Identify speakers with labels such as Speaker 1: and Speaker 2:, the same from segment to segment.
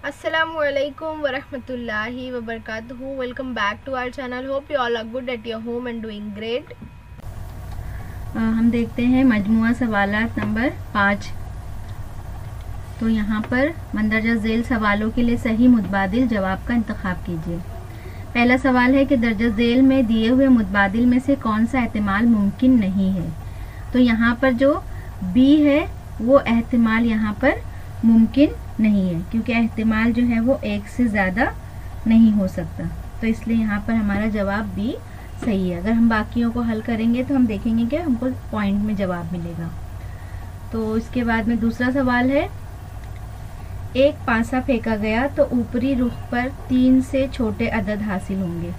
Speaker 1: Assalamualaikum warahmatullahi wabarakatuh. Welcome back to our channel. Hope you all are good at your home and doing great.
Speaker 2: हम देखते हैं मजमुआ सवालात number 5। तो यहाँ पर मंदरजा झेल सवालों के लिए सही मुतबादिल जवाब का इंतखाब कीजिए। पहला सवाल है कि दर्जा झेल में दिए हुए मुतबादिल में से कौन सा एहतिमाल मुमकिन नहीं है। तो यहाँ पर जो बी है वो एहतिमाल यहाँ पर मुमकिन नहीं है, क्योंकि एहतिमाल जो है वो एक से ज़्यादा नहीं हो सकता। तो इसलिए यहाँ पर हमारा जवाब बी सही है। अगर हम बाकियों को हल करेंगे तो हम देखेंगे कि हमको पॉइंट में जवाब मिलेगा। तो इसके बाद में दूसरा सवाल है, एक पासा फेंका गया तो ऊपरी रुख पर 3 से छोटे अदद हासिल होंगे।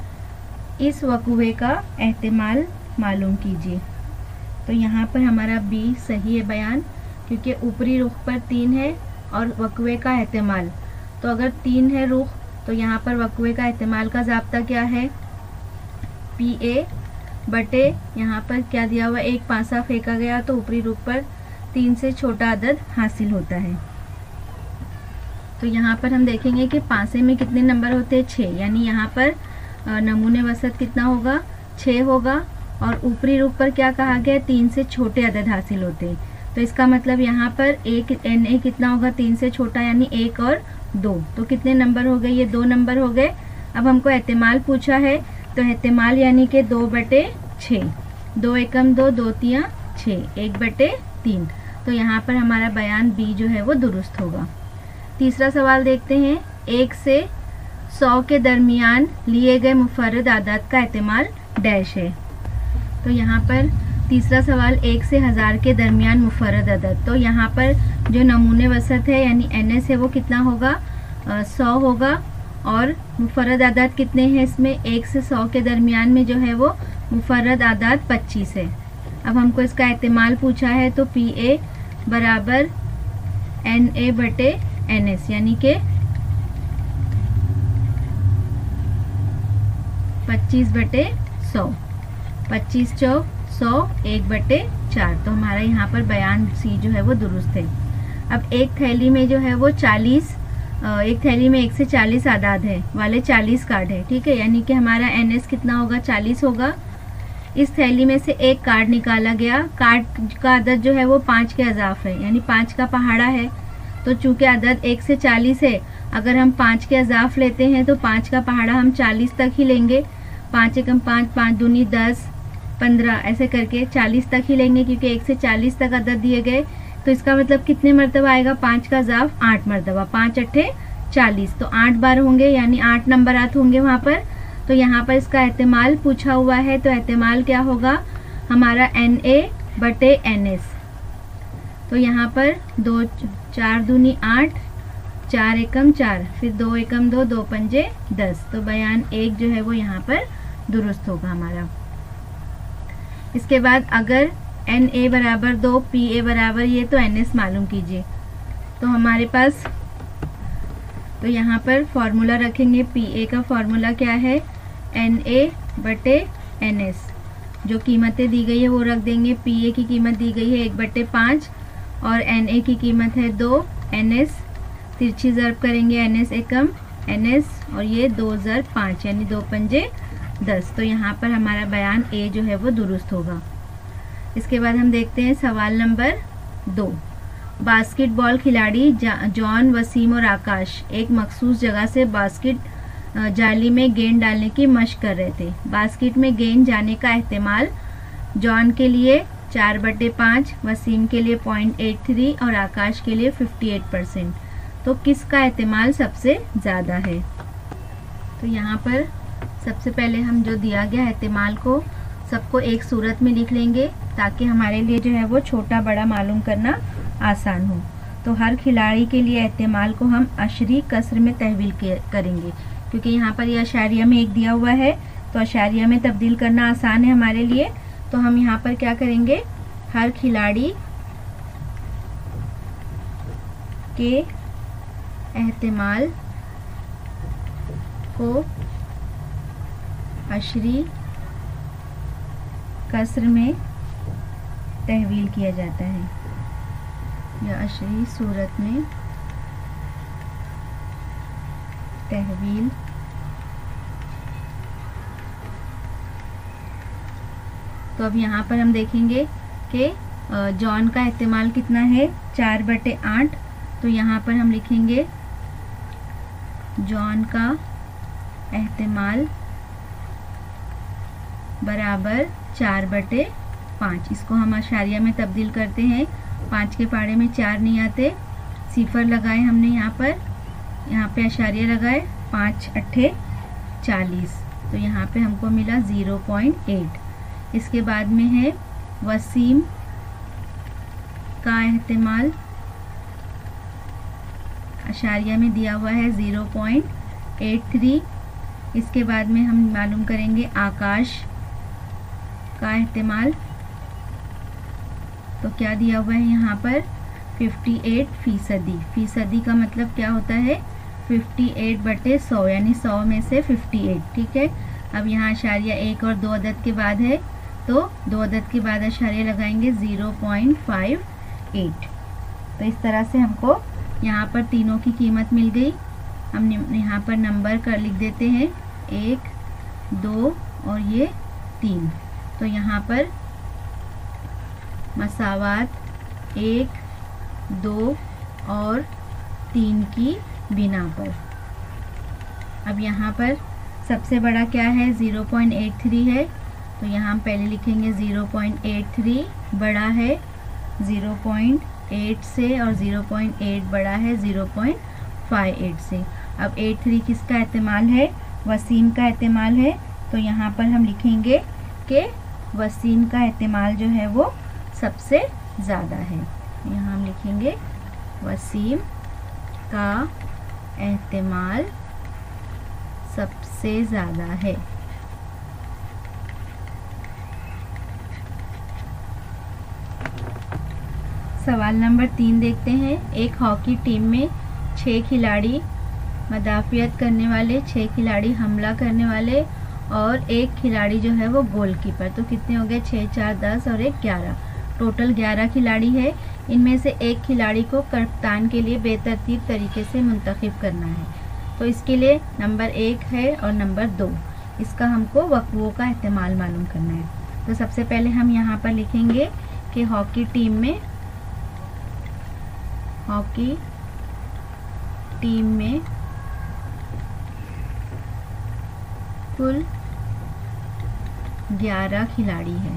Speaker 2: इस वक़्वे का एहतिमाल मालूम कीजिए। तो यहाँ पर हमारा बी सही है बयान, क्योंकि ऊपरी रुख पर 3 है और वक़्वे का एहतिमाल, तो अगर 3 है रुख तो यहाँ पर वक़्वे का एहतिमाल का ज़ाब्ता क्या है, पी ए बटे यहाँ पर क्या दिया हुआ, एक पासा फेंका गया तो ऊपरी रुख पर 3 से छोटा अदद हासिल होता है। तो यहाँ पर हम देखेंगे कि पासे में कितने नंबर होते हैं, 6, यानी यहाँ पर नमूने वसत कितना होगा, 6 होगा। और ऊपरी रुख पर क्या कहा गया, 3 से छोटे अदद हासिल होते हैं। तो इसका मतलब यहाँ पर एक एन ए कितना होगा, 3 से छोटा, यानी 1 और 2। तो कितने नंबर हो गए, ये 2 नंबर हो गए। अब हमको एहतिमाल पूछा है, तो एहतिमाल यानी कि 2/6, 2 एकम 2, 2 तियां 6, 1/3। तो यहाँ पर हमारा बयान बी जो है वो दुरुस्त होगा। तीसरा सवाल देखते हैं, 1 से 100 के दरमियान लिए गए मुफर्रद आदाद का एहतिमाल डैश है। तो यहाँ पर तीसरा सवाल, 1 से 1000 के दरमियान मुफर्रद अदद। तो यहाँ पर जो नमूने वसत है यानी NS है वो कितना होगा, 100 होगा। और मुफर्रद आदाद कितने हैं इसमें, 1 से 100 के दरमियान में जो है वो मुफर्रद आदाद 25 है। अब हमको इसका एहतिमाल पूछा है, तो PA बराबर NA बटे NS, यानी कि 25/100, 25 चौक 100, 1/4। तो हमारा यहाँ पर बयान सी जो है वो दुरुस्त है। अब एक थैली में जो है वो 40, एक थैली में 1 से 40 आदाद है वाले 40 कार्ड है, ठीक है, यानी कि हमारा NS कितना होगा, 40 होगा। इस थैली में से एक कार्ड निकाला गया, कार्ड का अदद जो है वो 5 के अजाफ है, यानी 5 का पहाड़ा है। तो चूंकि अदद 1 से 40 है, अगर हम 5 के अजाफ लेते हैं तो 5 का पहाड़ा हम 40 तक ही लेंगे। 5 एकम 5, 5 दूनी 10, 15 ऐसे करके 40 तक ही लेंगे, क्योंकि 1 से 40 तक अदद दिए गए। तो इसका मतलब कितने मरतबा आएगा, 5 का ज़ाफ 8 मरतबा, 5 अट्ठे 40, तो 8 बार होंगे, यानी 8 नंबरात होंगे वहाँ पर। तो यहाँ पर इसका एहतिमाल पूछा हुआ है, तो एहतिमाल क्या होगा हमारा NA बटे NS। तो यहाँ पर 2 4 दूनी 8, 4 एकम 4, फिर 2 एकम 2, 2 पंजे 10। तो बयान 1 जो है वो यहाँ पर दुरुस्त होगा हमारा। इसके बाद अगर NA बराबर 2, PA बराबर ये, तो NS मालूम कीजिए। तो हमारे पास, तो यहाँ पर फॉर्मूला रखेंगे, PA का फॉर्मूला क्या है, NA बटे NS। जो कीमतें दी गई है वो रख देंगे। PA की कीमत दी गई है 1/5 और NA की कीमत है 2, NS तिरछी ज़र्ब करेंगे, NS एकम NS और ये 2 ज़र्ब 5, यानी 2 पंजे 10। तो यहाँ पर हमारा बयान A जो है वो दुरुस्त होगा। इसके बाद हम देखते हैं सवाल नंबर 2। बास्केटबॉल खिलाड़ी जॉन, वसीम और आकाश एक मखसूस जगह से बास्केट जाली में गेंद डालने की मशक कर रहे थे। बास्केट में गेंद जाने का एहतिमाल जॉन के लिए 4/5, वसीम के लिए 0.83 और आकाश के लिए 58%। तो किसका एहतिमाल सबसे ज़्यादा है। तो यहाँ पर सबसे पहले हम जो दिया गया एहतिमाल को सबको एक सूरत में लिख लेंगे, ताकि हमारे लिए जो है वो छोटा बड़ा मालूम करना आसान हो। तो हर खिलाड़ी के लिए एहतिमाल को हम अशरी कसर में तहवील करेंगे, क्योंकि यहाँ पर ये अशारिया में 1 दिया हुआ है, तो अशारिया में तब्दील करना आसान है हमारे लिए। तो हम यहाँ पर क्या करेंगे, हर खिलाड़ी के एहतिमाल को अशरी कसर में तहवील किया जाता है, या अशरी सूरत में तहवील। तो अब यहाँ पर हम देखेंगे कि जॉन का इस्तेमाल कितना है, 4/8। तो यहाँ पर हम लिखेंगे जॉन का इस्तेमाल बराबर 4/5। इसको हम आशारिया में तब्दील करते हैं। 5 के पाड़े में 4 नहीं आते, सिफर लगाए हमने यहाँ पे आशारिया लगाए, 5 अट्ठे 40। तो यहाँ पे हमको मिला 0.8। इसके बाद में है वसीम का इस्तेमाल, आशारिया में दिया हुआ है 0.83। इसके बाद में हम मालूम करेंगे आकाश का इस्तेमाल। तो क्या दिया हुआ है यहाँ पर 58%। फीसदी का मतलब क्या होता है 58/100, यानी 100 में से 58। ठीक है। अब यहाँ आशारिया 1 और 2 अदद के बाद है, तो 2 अदद के बाद आशारिया लगाएंगे 0.58। तो इस तरह से हमको यहाँ पर तीनों की कीमत मिल गई। हम यहाँ पर नंबर कर लिख देते हैं 1, 2 और ये 3। तो यहाँ पर मसावात 1, 2 और 3 की बिना पर। अब यहाँ पर सबसे बड़ा क्या है 0.83 है, तो यहाँ हम पहले लिखेंगे 0.83 बड़ा है 0.8 से, और 0.8 बड़ा है 0.58 से। अब 83 किसका इस्तेमाल है, वसीम का इस्तेमाल है। तो यहाँ पर हम लिखेंगे कि वसीम का इस्तेमाल जो है वो सबसे ज़्यादा है। यहाँ हम लिखेंगे वसीम का इस्तेमाल सबसे ज़्यादा है। सवाल नंबर 3 देखते हैं। एक हॉकी टीम में 6 खिलाड़ी मदाफियत करने वाले, 6 खिलाड़ी हमला करने वाले और 1 खिलाड़ी जो है वो गोलकीपर। तो कितने हो गए 6, 4, 10 और 1 11। टोटल 11 खिलाड़ी है। इनमें से एक खिलाड़ी को कप्तान के लिए बेतरतीब तरीके से मुंतखब करना है। तो इसके लिए नंबर 1 है और नंबर 2, इसका हमको वक्फों का इस्तेमाल मालूम करना है। तो सबसे पहले हम यहाँ पर लिखेंगे कि हॉकी टीम में कुल 11 खिलाड़ी है।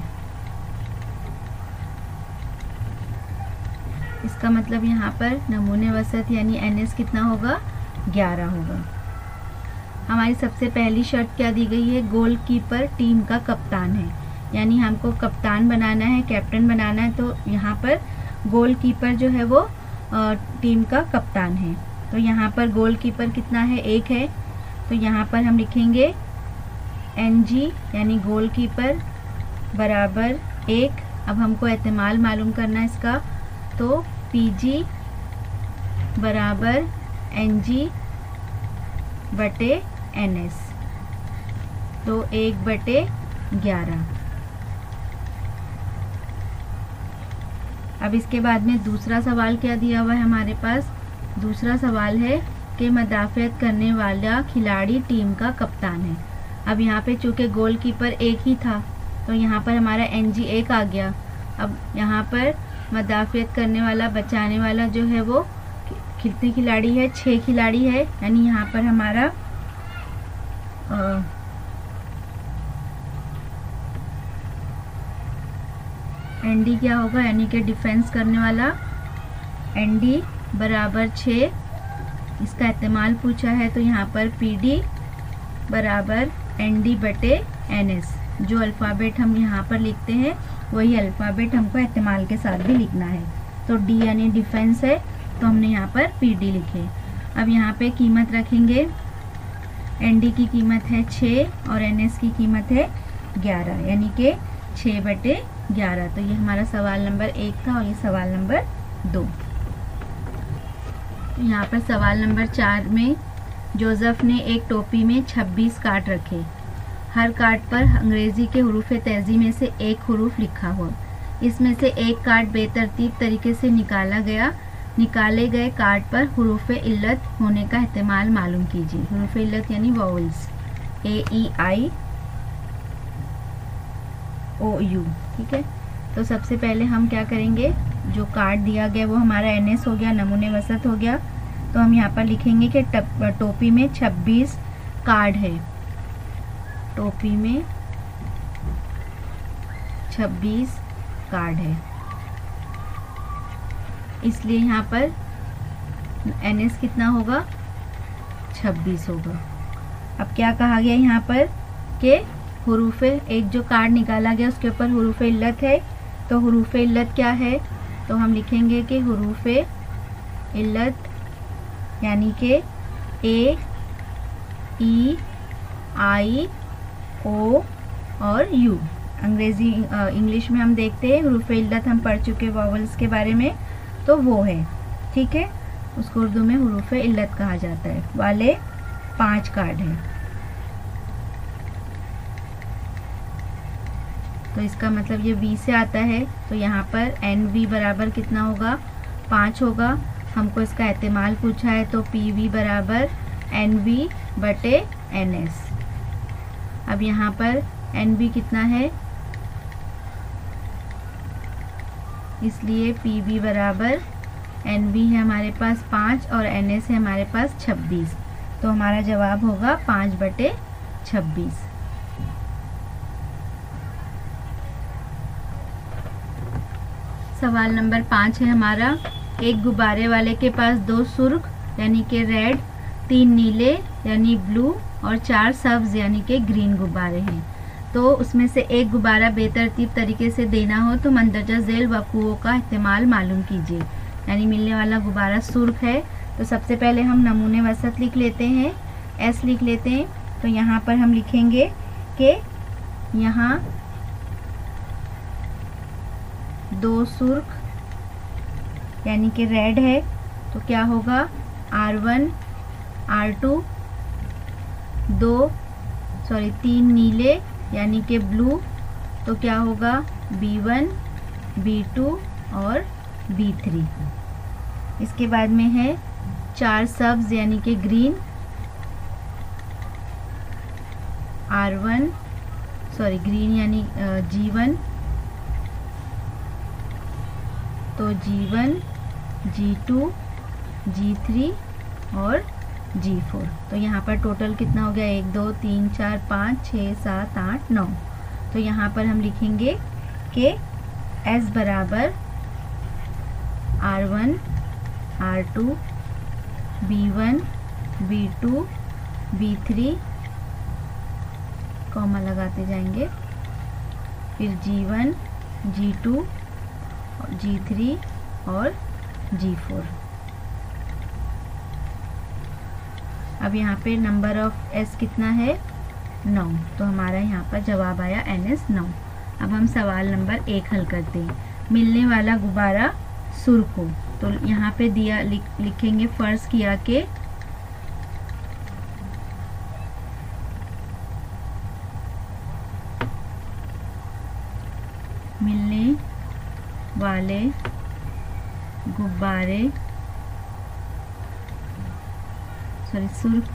Speaker 2: इसका मतलब यहाँ पर नमूने वसत यानी NS कितना होगा 11 होगा। हमारी सबसे पहली शर्त क्या दी गई है, गोलकीपर टीम का कप्तान है, यानी हमको कप्तान बनाना है, कैप्टन बनाना है। तो यहाँ पर गोलकीपर जो है वो टीम का कप्तान है। तो यहाँ पर गोलकीपर कितना है 1 है। तो यहाँ पर हम लिखेंगे NG यानी गोलकीपर बराबर 1। अब हमको एहतमाल मालूम करना है इसका, तो PG बराबर NG बटे NS, तो 1/11। अब इसके बाद में दूसरा सवाल क्या दिया हुआ है हमारे पास। दूसरा सवाल है कि मदाफियत करने वाला खिलाड़ी टीम का कप्तान है। अब यहाँ पे चूँकि गोलकीपर 1 ही था, तो यहाँ पर हमारा NG 1 आ गया। अब यहाँ पर मदाफियत करने वाला, बचाने वाला जो है वो कितने खिलाड़ी है 6 खिलाड़ी है, यानी यहाँ पर हमारा ND क्या होगा, यानी कि डिफेंस करने वाला ND बराबर 6। इसका इस्तेमाल पूछा है, तो यहाँ पर PD बराबर ND बटे NS। जो अल्फ़ाबेट हम यहाँ पर लिखते हैं वही अल्फ़ाबेट हमको इस्तेमाल के साथ भी लिखना है। तो D यानी डिफेंस है, तो हमने यहाँ पर PD लिखे। अब यहाँ पे कीमत रखेंगे, ND की कीमत है 6 और NS की कीमत है 11, यानी कि 6/11। तो ये हमारा सवाल नंबर 1 था और ये सवाल नंबर 2। यहाँ पर सवाल नंबर 4 में जोसेफ ने एक टोपी में 26 कार्ड रखे। हर कार्ड पर अंग्रेजी के हुरूफ तेज़ी में से एक हुरूफ लिखा हो। इसमें से एक कार्ड बेतरतीब तरीके से निकाला गया। निकाले गए कार्ड पर हुरूफ़े इल्लत होने का एहतिमाल मालूम कीजिए। हुरूफ़े इल्लत यानी वॉवल्स, AEI OU। ठीक है, तो सबसे पहले हम क्या करेंगे, जो कार्ड दिया गया वो हमारा NS हो गया, नमूने वसत हो गया। तो हम यहाँ पर लिखेंगे कि टोपी में 26 कार्ड है, टोपी में 26 कार्ड है, इसलिए यहाँ पर NS कितना होगा, 26 होगा। अब क्या कहा गया यहाँ पर कि हुरूफ़े, एक जो कार्ड निकाला गया उसके ऊपर हुरूफ़े इल्लत है, तो हुरूफ़े इल्लत क्या है, तो हम लिखेंगे कि हुरूफ़े इल्लत यानी कि A E I O और U। अंग्रेजी इंग्लिश में हम देखते हैं हुरूफ़े इल्लत, हम पढ़ चुके वॉवल्स के बारे में, तो वो है। ठीक है, उसको उर्दू में हुरूफ़े इल्लत कहा जाता है, वाले 5 कार्ड हैं। तो इसका मतलब ये V से आता है, तो यहाँ पर NV बराबर कितना होगा, 5 होगा। हमको इसका एहतिमाल पूछा है, तो PV बराबर NV बटे NS। अब यहाँ पर NV कितना है, इसलिए PV बराबर NV है हमारे पास 5 और NS है हमारे पास 26, तो हमारा जवाब होगा 5 बटे 26। सवाल नंबर 5 है हमारा, एक गुब्बारे वाले के पास 2 सुर्ख यानी कि रेड, 3 नीले यानी ब्लू और 4 सब्ज यानी कि ग्रीन गुब्बारे हैं। तो उसमें से एक गुब्बारा बेतरतीब तरीके से देना हो तो मंदरजा झेल वक़ुओं का इस्तेमाल मालूम कीजिए। यानी मिलने वाला गुब्बारा सुर्ख है, तो सबसे पहले हम नमूने वसत लिख लेते हैं, S लिख लेते हैं। तो यहाँ पर हम लिखेंगे कि यहाँ 2 सुर्ख यानी कि रेड है, तो क्या होगा R1 R2, 3 नीले यानी कि ब्लू, तो क्या होगा B1 B2 और B3। इसके बाद में है 4 सब्ज यानी कि ग्रीन, ग्रीन यानी G1, तो G1 G2 G3 और G4। तो यहाँ पर टोटल कितना हो गया, 1 2 3 4 5 6 7 8 9। तो यहाँ पर हम लिखेंगे कि S बराबर R1 R2 B1 B2 B3, comma लगाते जाएंगे, फिर G1 G2 G3 और G4। अब यहाँ पे नंबर ऑफ S कितना है, 9, तो हमारा यहाँ पर जवाब आया NS 9। अब हम सवाल नंबर 1 हल करते हैं। मिलने वाला गुब्बारा सुर्ख हो, तो यहाँ पे दिया लिखेंगे, फर्ज किया कि मिलने वाले गुब्बारे सुर्ख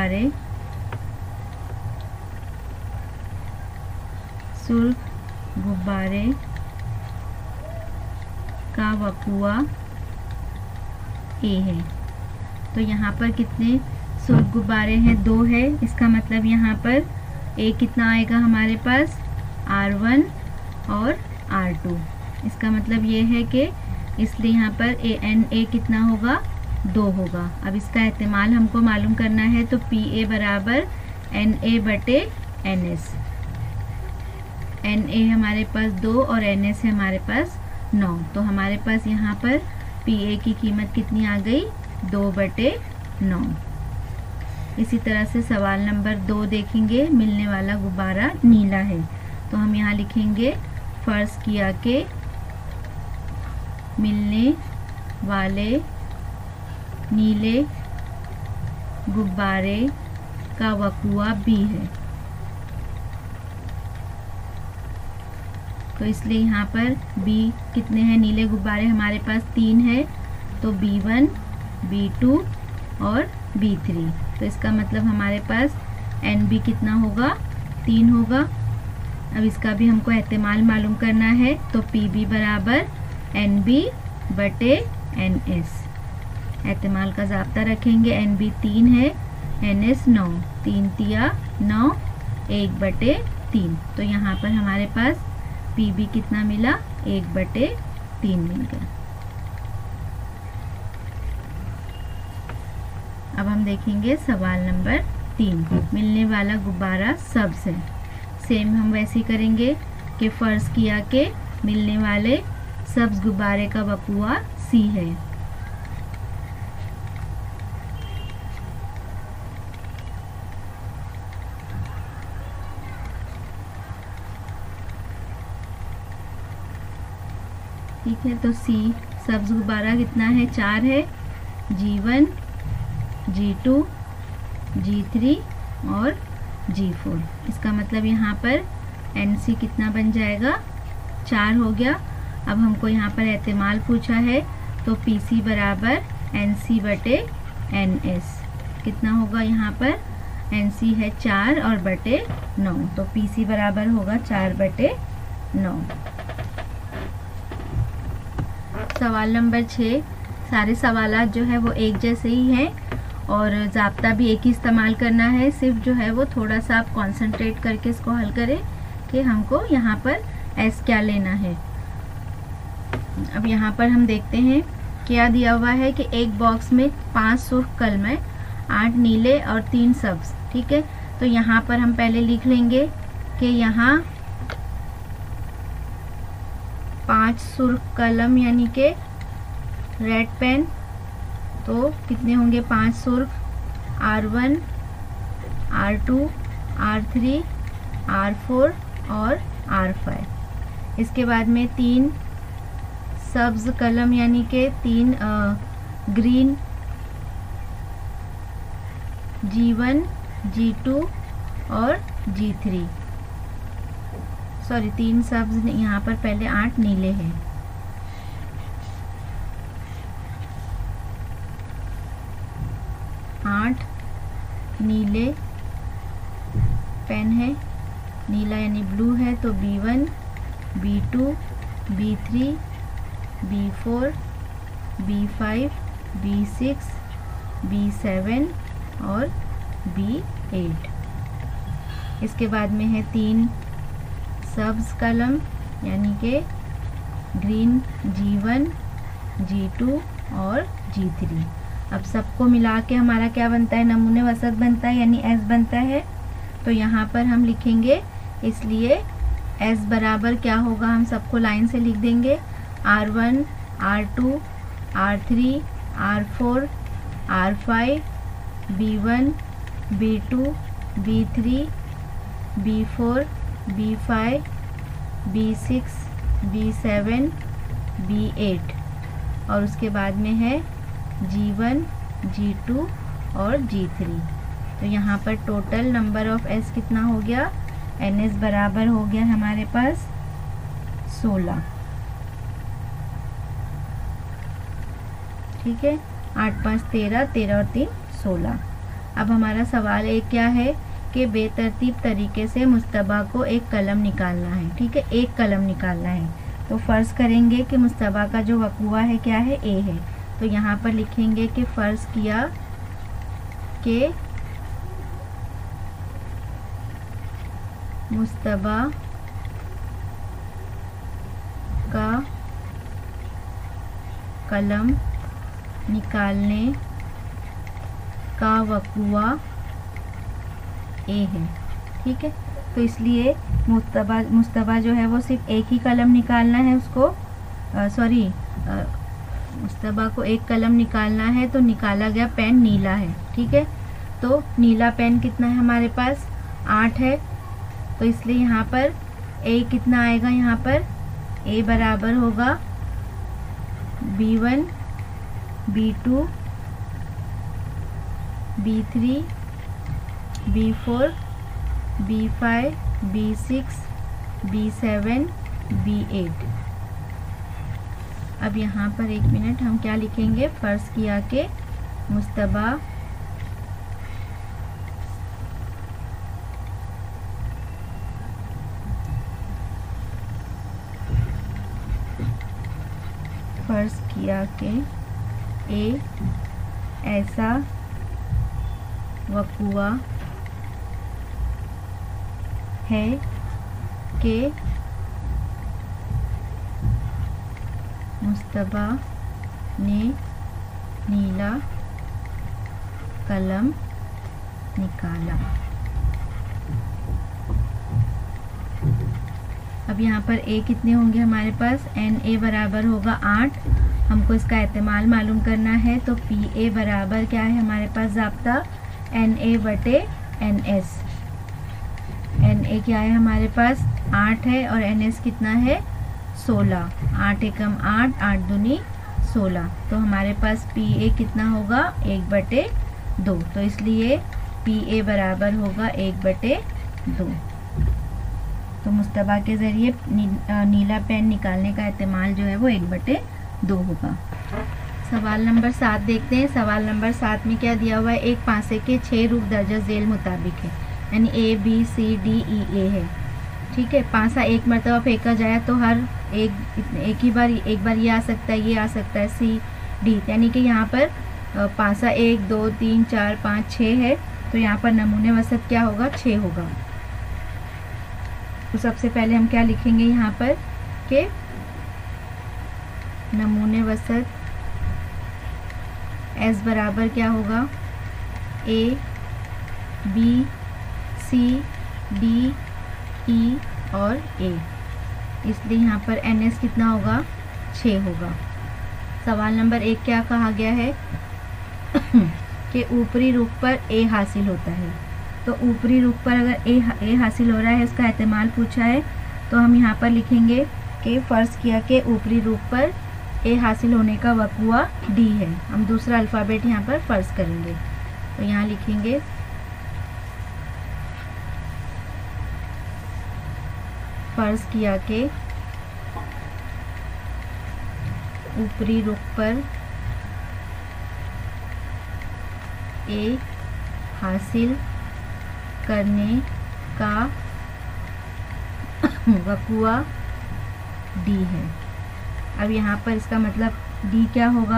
Speaker 2: गुब्बारे का वक़ुआ A है। तो यहाँ पर कितने सुर्ख गुब्बारे हैं, 2 है। इसका मतलब यहाँ पर A कितना आएगा हमारे पास, R1 और R2। इसका मतलब ये है कि इसलिए यहाँ पर NA कितना होगा, 2 होगा। अब इसका एहतिमाल हमको मालूम करना है, तो PA बराबर NA बटे NS। NA हमारे पास 2 और NS है हमारे पास 9, तो हमारे पास यहाँ पर PA की कीमत कितनी आ गई, 2 बटे 9। इसी तरह से सवाल नंबर 2 देखेंगे। मिलने वाला गुब्बारा नीला है, तो हम यहाँ लिखेंगे, फर्ज किया कि मिलने वाले नीले गुब्बारे का वक़ुआ B है। तो इसलिए यहाँ पर B कितने हैं, नीले गुब्बारे हमारे पास 3 है, तो B1, B2 और B3। तो इसका मतलब हमारे पास NB कितना होगा, 3 होगा। अब इसका भी हमको एहतिमाल मालूम करना है, तो PB बराबर NB बटे NS। एहतिमाल का ज़ाब्ता रखेंगे, NB 3 है, NS 9, 3 तिया 9, 1 बटे 3। तो यहाँ पर हमारे पास PB कितना मिला, 1 बटे 3 मिल गया। अब हम देखेंगे सवाल नंबर 3, मिलने वाला गुब्बारा सब्ज़ है। सेम हम वैसे ही करेंगे कि फ़र्ज़ किया कि मिलने वाले सब्ज़ गुब्बारे का वक़ुआ C है। ठीक है, तो C सब्ज़ गुब्बारा कितना है, 4 है। G1, G2, G3 और G4। इसका मतलब यहाँ पर NC कितना बन जाएगा, 4 हो गया। अब हमको यहाँ पर एहतिमाल पूछा है, तो PC बराबर NC बटे NS कितना होगा, यहाँ पर NC है 4 और बटे 9, तो PC बराबर होगा 4 बटे 9। सवाल नंबर 6, सारे सवालात जो है वो एक जैसे ही हैं और ज़ाब्ता भी एक ही इस्तेमाल करना है। सिर्फ जो है वो थोड़ा सा आप कंसंट्रेट करके इसको हल करें कि हमको यहाँ पर S क्या लेना है। अब यहाँ पर हम देखते हैं क्या दिया हुआ है कि एक बॉक्स में 5 सुर्ख कलम है, 8 नीले और 3 सब्ज़। ठीक है, तो यहाँ पर हम पहले लिख लेंगे कि यहाँ 5 सुर्ख कलम यानी कि रेड पेन, तो कितने होंगे 5 सुर्ख, R1, R2, R3, R4 और R5। इसके बाद में 3 सब्ज़ कलम यानी कि 3 ग्रीन, G1, G2 और G3। सॉरी 3 सब्ज़, यहाँ पर पहले 8 नीले हैं। नीले पेन है, नीला यानी ब्लू है, तो B1, B2, B3, B4, B5, B6, B7 और B8। इसके बाद में है 3 सब्ज़ कलम यानी कि ग्रीन, G1, G2 और G3। अब सबको मिला के हमारा क्या बनता है, नमूने वसत बनता है यानी S बनता है। तो यहाँ पर हम लिखेंगे, इसलिए S बराबर क्या होगा, हम सबको लाइन से लिख देंगे, R1, R2, R3, R4, R5, B1, B2, B3, B4, B5, B6, B7, B8 और उसके बाद में है G1, G2 और G3। तो यहाँ पर टोटल नंबर ऑफ S कितना हो गया, NS बराबर हो गया हमारे पास 16। ठीक है, 8 5 13, 13 और 3 16। अब हमारा सवाल एक क्या है कि बेतरतीब तरीके से मुस्तबा को एक कलम निकालना है। ठीक है, एक कलम निकालना है। तो फ़र्ज़ करेंगे कि मुस्तबा का जो वक़ुआ है क्या है, A है। तो यहाँ पर लिखेंगे कि फ़र्ज़ किया कि मुस्तबा का कलम निकालने का वक़ुआ A है। ठीक है, तो इसलिए मुस्तबा जो है वो सिर्फ एक ही कलम निकालना है उसको, मुस्तबा को एक कलम निकालना है, तो निकाला गया पेन नीला है। ठीक है, तो नीला पेन कितना है हमारे पास, 8 है। तो इसलिए यहाँ पर A कितना आएगा, यहाँ पर A बराबर होगा B1, B2, B3, B4, B5, B6, B7, B8। अब यहाँ पर 1 मिनट हम क्या लिखेंगे, फर्ज किया के मुस्तबा फर्ज किया के ए ऐसा वक़ुआ है कि मुस्तबा ने नीला कलम निकाला। अब यहाँ पर ए कितने होंगे हमारे पास, एन ए बराबर होगा 8। हमको इसका एहतमाल मालूम करना है, तो पी ए बराबर क्या है हमारे पास ज़ाब्ता, एन ए बटे एन एस। एन ए क्या है हमारे पास 8 है और एन एस कितना है 16। 8 एकम 8, 8 दूनी 16, तो हमारे पास पी ए कितना होगा 1/2। तो इसलिए पी ए बराबर होगा 1/2। तो मुस्तबा के ज़रिए नीला पेन निकालने का एहतमाल जो है वो 1/2 होगा। सवाल नंबर 7 देखते हैं। सवाल नंबर 7 में क्या दिया हुआ है, एक पासे के 6 रूप दर्जा झेल मुताबिक है, यानी A B C D E ए है। ठीक है, पासा एक मरतबा फेंका जाए तो हर एक बार ये आ सकता है, ये आ सकता है सी डी, यानी कि यहाँ पर पासा 1 2 3 4 5 6 है, तो यहाँ पर नमूने वसत क्या होगा 6 होगा। तो सबसे पहले हम क्या लिखेंगे यहाँ पर कि नमूने वसत एस बराबर क्या होगा, A B C D E और ए, इसलिए यहाँ पर एन एस कितना होगा 6 होगा। सवाल नंबर 1 क्या कहा गया है कि ऊपरी रुख पर ए हासिल होता है। तो ऊपरी रुख पर अगर ए हासिल हो रहा है, इसका एहतमाल पूछा है, तो हम यहाँ पर लिखेंगे कि फ़र्ज़ किया कि ऊपरी रुख पर ए हासिल होने का वक़ुआ डी है। हम दूसरा अल्फ़ाबेट यहाँ पर फ़र्ज़ करेंगे, तो यहाँ लिखेंगे फ़र्ज़ किया कि ऊपरी रुख पर ए हासिल करने का वक़ुआ डी है। अब यहाँ पर इसका मतलब डी क्या होगा,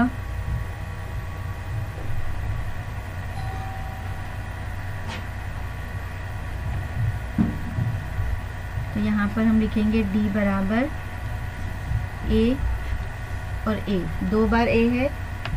Speaker 2: तो यहाँ पर हम लिखेंगे डी बराबर ए और ए, 2 बार ए है,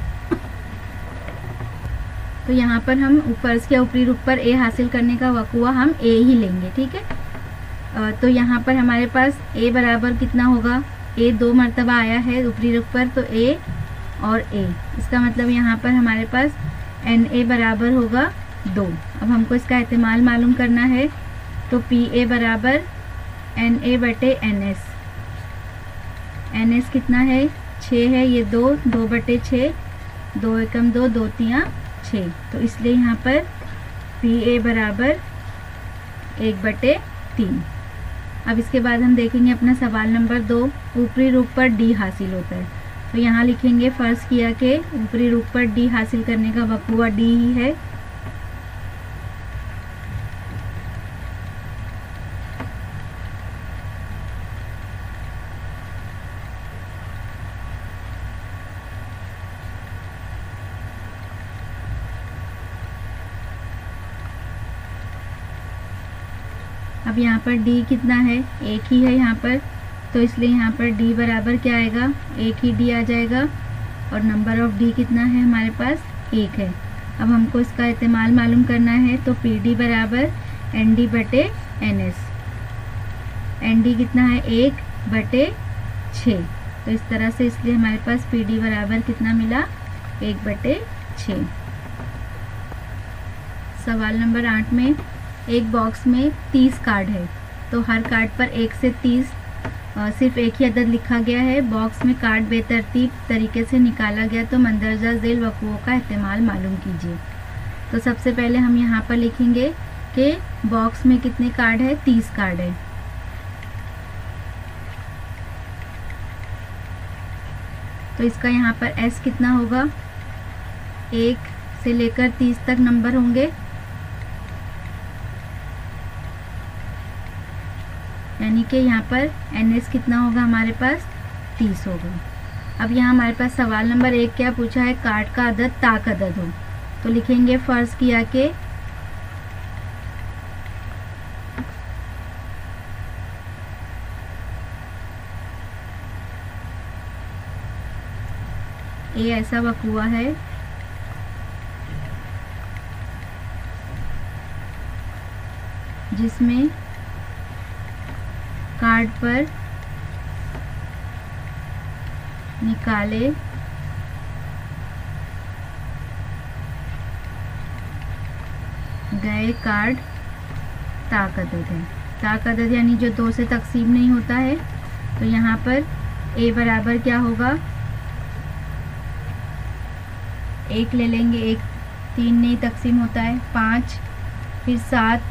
Speaker 2: तो यहाँ पर हम फ़र्ज़ के ऊपरी रुख पर ए हासिल करने का वक़ुआ हम ए ही लेंगे। ठीक है, तो यहाँ पर हमारे पास ए बराबर कितना होगा, ए 2 मरतबा आया है ऊपरी रुख पर, तो ए और ए, इसका मतलब यहाँ पर हमारे पास एन ए बराबर होगा 2। अब हमको इसका एहतमाल मालूम करना है, तो पी ए बराबर एन ए बटे एन एस। एन एस कितना है 6 है, ये 2/6, 2 एकम 2, 2 तियाँ 6, तो इसलिए यहाँ पर पी ए बराबर 1/3। अब इसके बाद हम देखेंगे अपना सवाल नंबर 2, ऊपरी रुख पर डी हासिल होता है, तो यहाँ लिखेंगे फ़र्ज़ किया कि ऊपरी रुख पर डी हासिल करने का वक़ुआ डी ही है। अब यहाँ पर d कितना है, एक ही है यहाँ पर, तो इसलिए यहाँ पर d बराबर क्या आएगा, एक ही d आ जाएगा, और नंबर ऑफ d कितना है हमारे पास 1 है। अब हमको इसका इस्तेमाल मालूम करना है, तो pd बराबर nd बटे ns। nd कितना है 1/6, तो इस तरह से, इसलिए हमारे पास pd बराबर कितना मिला 1/6। सवाल नंबर 8 में एक बॉक्स में 30 कार्ड है, तो हर कार्ड पर 1 से 30 सिर्फ एक ही अदद लिखा गया है। बॉक्स में कार्ड बेतरतीब तरीके से निकाला गया, तो मंदरजा झेल वक़ुओं का एहतमाल मालूम कीजिए। तो सबसे पहले हम यहाँ पर लिखेंगे कि बॉक्स में कितने कार्ड है, 30 कार्ड है। तो इसका यहाँ पर S कितना होगा, 1 से लेकर 30 तक नंबर होंगे, यानी कि यहाँ पर NS कितना होगा हमारे पास, 30 होगा। अब यहाँ हमारे पास सवाल नंबर 1 क्या पूछा है, कार्ड का अदद ताक अदद हो। तो लिखेंगे फर्ज किया कि ये ऐसा वक़ुआ है जिसमें कार्ड पर निकाले गए कार्ड ताक अदद है। ताक अदद यानी जो 2 से तकसीम नहीं होता है। तो यहाँ पर A बराबर क्या होगा, 1 ले लेंगे, 1 3 नहीं तकसीम होता है, 5 फिर 7,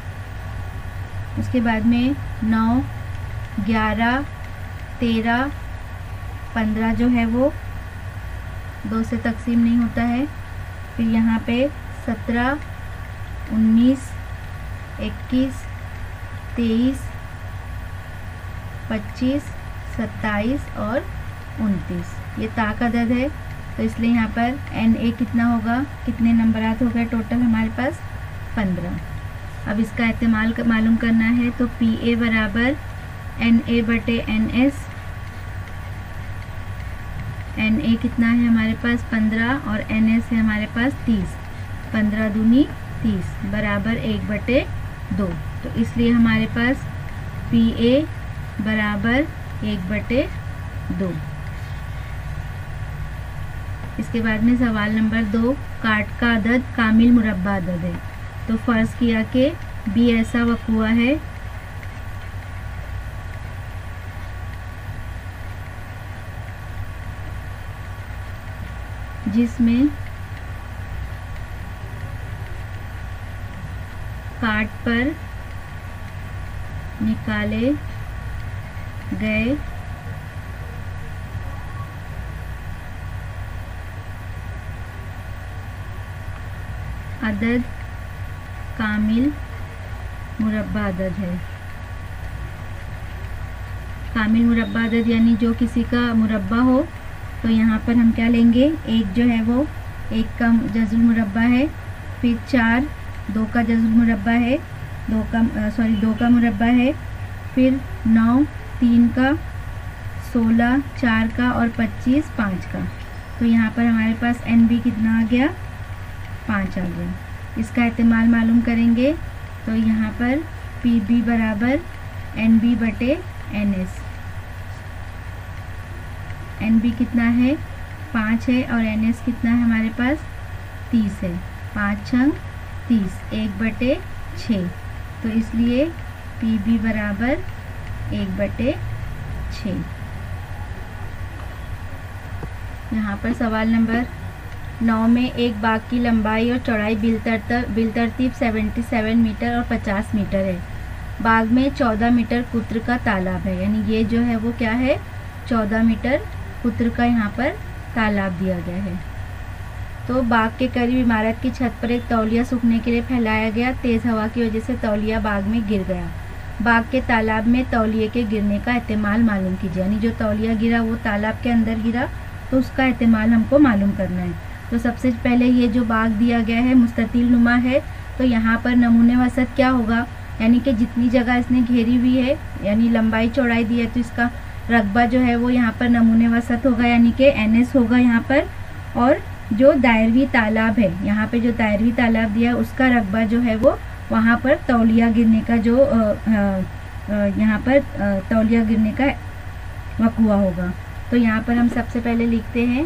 Speaker 2: उसके बाद में 9 11 13 15 जो है वो 2 से तकसीम नहीं होता है। फिर यहाँ पे 17 19 21 23 25 27 और 29 ये ताक अदद है। तो इसलिए यहाँ पर NA कितना होगा, कितने नंबरात हो गए टोटल हमारे पास, 15। अब इसका इस्तेमाल मालूम करना है। तो PA बराबर NA बटे NS, NA कितना है हमारे पास 15 और NS है हमारे पास 30, 15 दूनी 30 बराबर 1/2। तो इसलिए हमारे पास PA बराबर 1/2। इसके बाद में सवाल नंबर 2, कार्ड का अदद कामिल मुरब्बा अदद है। तो फर्ज किया कि B ऐसा वक़ुआ है जिसमें कार्ड पर निकाले गए अदद कामिल मुरब्बा अदद है। कामिल मुरब्बा अदद यानी जो किसी का मुरब्बा हो। तो यहाँ पर हम क्या लेंगे, 1 जो है वो 1 का जज़ुल मुरब्बा है, फिर 4 2 का जज़ुल मुरब्बा है, 2 का मुरब्बा है, फिर 9 3 का, 16 4 का और 25 5 का। तो यहाँ पर हमारे पास NB कितना आ गया, 5 आ गया। इसका इस्तेमाल मालूम करेंगे। तो यहाँ पर PB बराबर NB बटे NS, NB कितना है 5 है और NS कितना है हमारे पास 30 है, 5 छंग 30, 1/6। तो इसलिए PB बराबर 1/6। यहाँ पर सवाल नंबर 9 में एक बाग की लंबाई और चौड़ाई बिलतरतीब 77 मीटर और 50 मीटर है। बाग में 14 मीटर कुत्र का तालाब है, यानी ये जो है वो क्या है, 14 मीटर कुत्र का यहाँ पर तालाब दिया गया है। तो बाग के करीब इमारत की छत पर एक तौलिया सूखने के लिए फैलाया गया। तेज़ हवा की वजह से तौलिया बाग में गिर गया। बाग के तालाब में तौलिए के गिरने का एहतिमाल मालूम कीजिए, यानी जो तौलिया गिरा वो तालाब के अंदर गिरा, तो उसका एहतिमाल हमको मालूम करना है। तो सबसे पहले ये जो बाग दिया गया है मुस्ततिल नुमा है, तो यहाँ पर नमूने वसत क्या होगा, यानी कि जितनी जगह इसने घेरी हुई है, यानी लंबाई चौड़ाई दी है, तो इसका रकबा जो है वो यहाँ पर नमूने वसत होगा, यानी कि NS होगा यहाँ पर। और जो दायरवी तालाब है, यहाँ पे जो दायरवी तालाब दिया है उसका रकबा जो है वो वहाँ पर तौलिया गिरने का जो यहाँ पर तौलिया गिरने का वक़ुआ होगा। तो यहाँ पर हम सबसे पहले लिखते हैं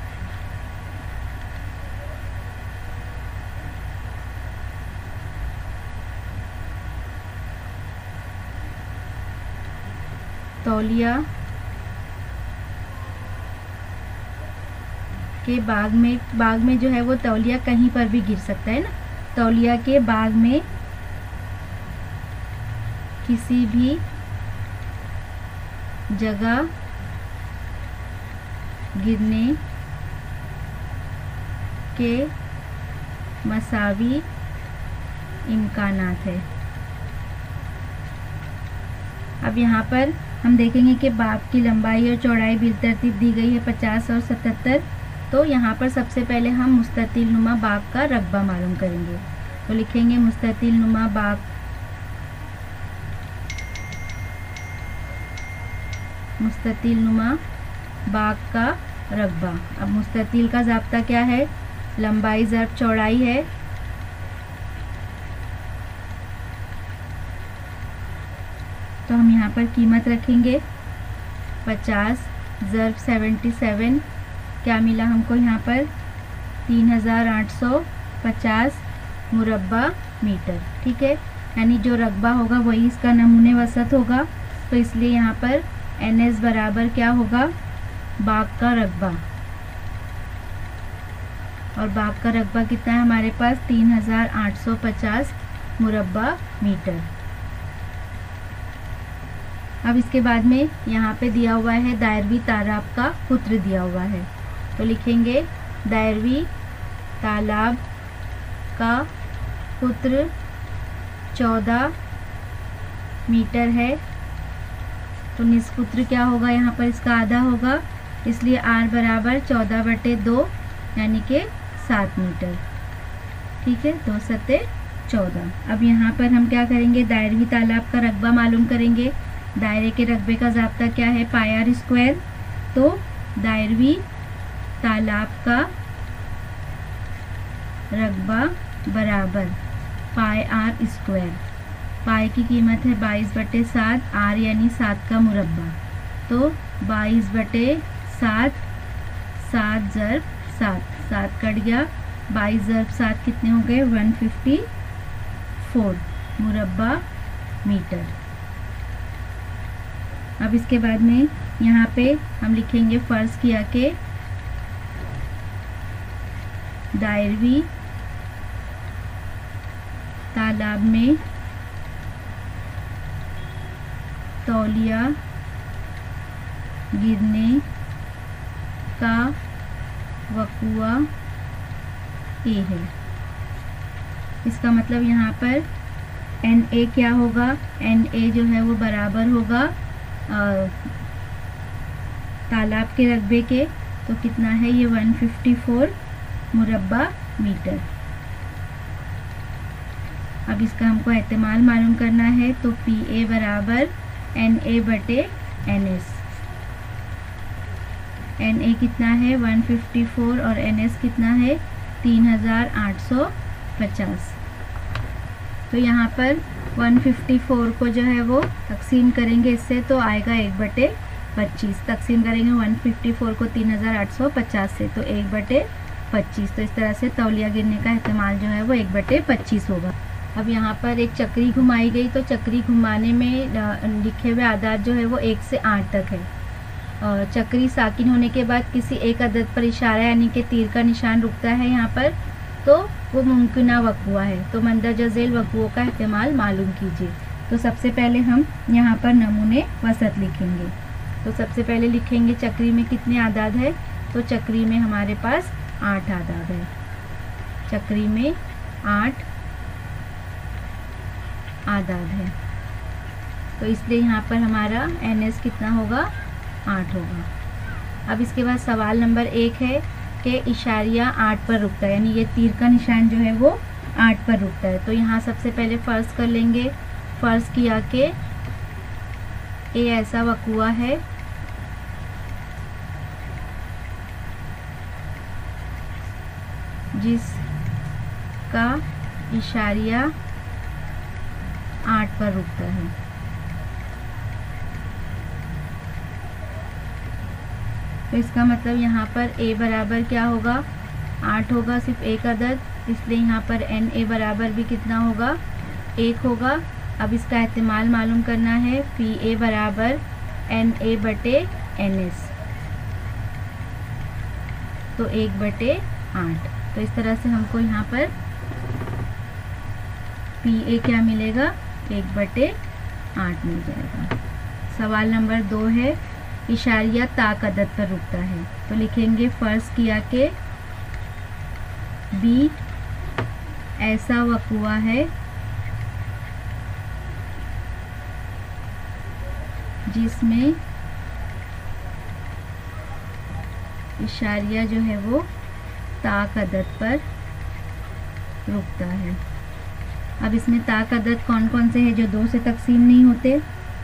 Speaker 2: तौलिया के बाग में जो है वो तौलिया कहीं पर भी गिर सकता है ना। तौलिया के बाग में किसी भी जगह गिरने के मसावी इम्कानात है। अब यहाँ पर हम देखेंगे कि बाब की लंबाई और चौड़ाई बिलतरतीब दी गई है 50 और 77। तो यहाँ पर सबसे पहले हम मुस्ततिल नुमा बाब का रकबा मालूम करेंगे। तो लिखेंगे मुस्ततिल नुमा बाब, मुस्ततिल नुमा बाग का रकबा। अब मुस्ततिल का ज़ाब्ता क्या है? लंबाई ज़र्ब चौड़ाई है। तो हम यहाँ पर कीमत रखेंगे 50 ज़र्ब 77, क्या मिला हमको यहाँ पर? 3850 मुरब्बा मीटर। ठीक है, यानी जो रकबा होगा वही इसका नमूने वसत होगा। तो इसलिए यहाँ पर NS बराबर क्या होगा? बाग का रकबा। और बाग का रकबा कितना है हमारे पास? 3850 मुरब्बा मीटर। अब इसके बाद में यहाँ पे दिया हुआ है दायरवी तालाब का कुत्र दिया हुआ है। तो लिखेंगे दायरवी तालाब का कुत्र 14 मीटर है। तो निस्कुत्र क्या होगा? यहाँ पर इसका आधा होगा, इसलिए R बराबर 14/2 यानी कि 7 मीटर। ठीक है, 2 सत्ते 14। अब यहाँ पर हम क्या करेंगे? दायरवी तालाब का रकबा मालूम करेंगे। दायरे के रकबे का ज़ाब्ता क्या है? πr²। तो दायरवी तालाब का रकबा बराबर πr²। पाई की कीमत है 22/7, R यानी 7 का मुरब्बा। तो 22/7, 7 ज़र्ब 7, 7 कट गया, 22 ज़र्ब 7 कितने हो गए? 154 मुरब्बा मीटर। अब इसके बाद में यहाँ पे हम लिखेंगे फ़र्ज़ किया कि दायरवी तालाब में तौलिया गिरने का वक़ुआ ए है। इसका मतलब यहाँ पर NA क्या होगा? NA जो है वो बराबर होगा तालाब के रकबे के। तो कितना है ये? 154 मुरब्बा मीटर। अब इसका हमको एहतिमाल मालूम करना है। तो PA बराबर NA/NS। NA कितना है? 154 और NS कितना है? 3850। तो यहाँ पर 154 को जो है वो तकसीम करेंगे इससे, तो आएगा 1/25। तकसीम करेंगे 154 को 3850 से, तो 1/25। तो इस तरह से तौलिया गिरने का एहतिमाल जो है वो 1/25 होगा। अब यहाँ पर एक चक्री घुमाई गई, तो चक्री घुमाने में लिखे हुए आदाद जो है वो 1 से 8 तक है। और चक्री साकिन होने के बाद किसी एक अदद पर इशारा यानी कि तीर का निशान रुकता है यहाँ पर, तो वो मुमकिना वक़ुआ है। तो मंदरजा झेल वक़ुओं का एहतिमाल मालूम कीजिए। तो सबसे पहले हम यहाँ पर नमूने वसत लिखेंगे। तो सबसे पहले लिखेंगे चक्री में कितने आदाद है? तो चक्री में हमारे पास 8 आदाद है। चक्री में 8 आदाद है। तो इसलिए यहाँ पर हमारा NS कितना होगा? 8 होगा। अब इसके बाद सवाल नंबर 1 है कि इशारिया 8 पर रुकता है, यानी ये तीर का निशान जो है वो 8 पर रुकता है। तो यहाँ सबसे पहले फ़र्ज़ कर लेंगे। फ़र्ज़ किया कि ए ऐसा वक़ुआ है जिसका इशारिया 8 पर रुकता है। तो इसका मतलब यहाँ पर A बराबर क्या होगा? 8 होगा, सिर्फ एक अदद, इसलिए यहाँ पर NA बराबर भी कितना होगा? 1 होगा। अब इसका एहतिमाल मालूम करना है। PA बराबर NA/NS, तो 1/8। तो इस तरह से हमको यहाँ पर PA क्या मिलेगा? 1/8 मिल जाएगा। सवाल नंबर 2 है इशारिया ताक अदद पर रुकता है। तो लिखेंगे फर्ज किया कि बी ऐसा वक़ुआ है जिसमें इशारिया जो है वो ताक अदद पर रुकता है। अब इसमें ताक अदद कौन कौन से हैं जो 2 से तकसीम नहीं होते?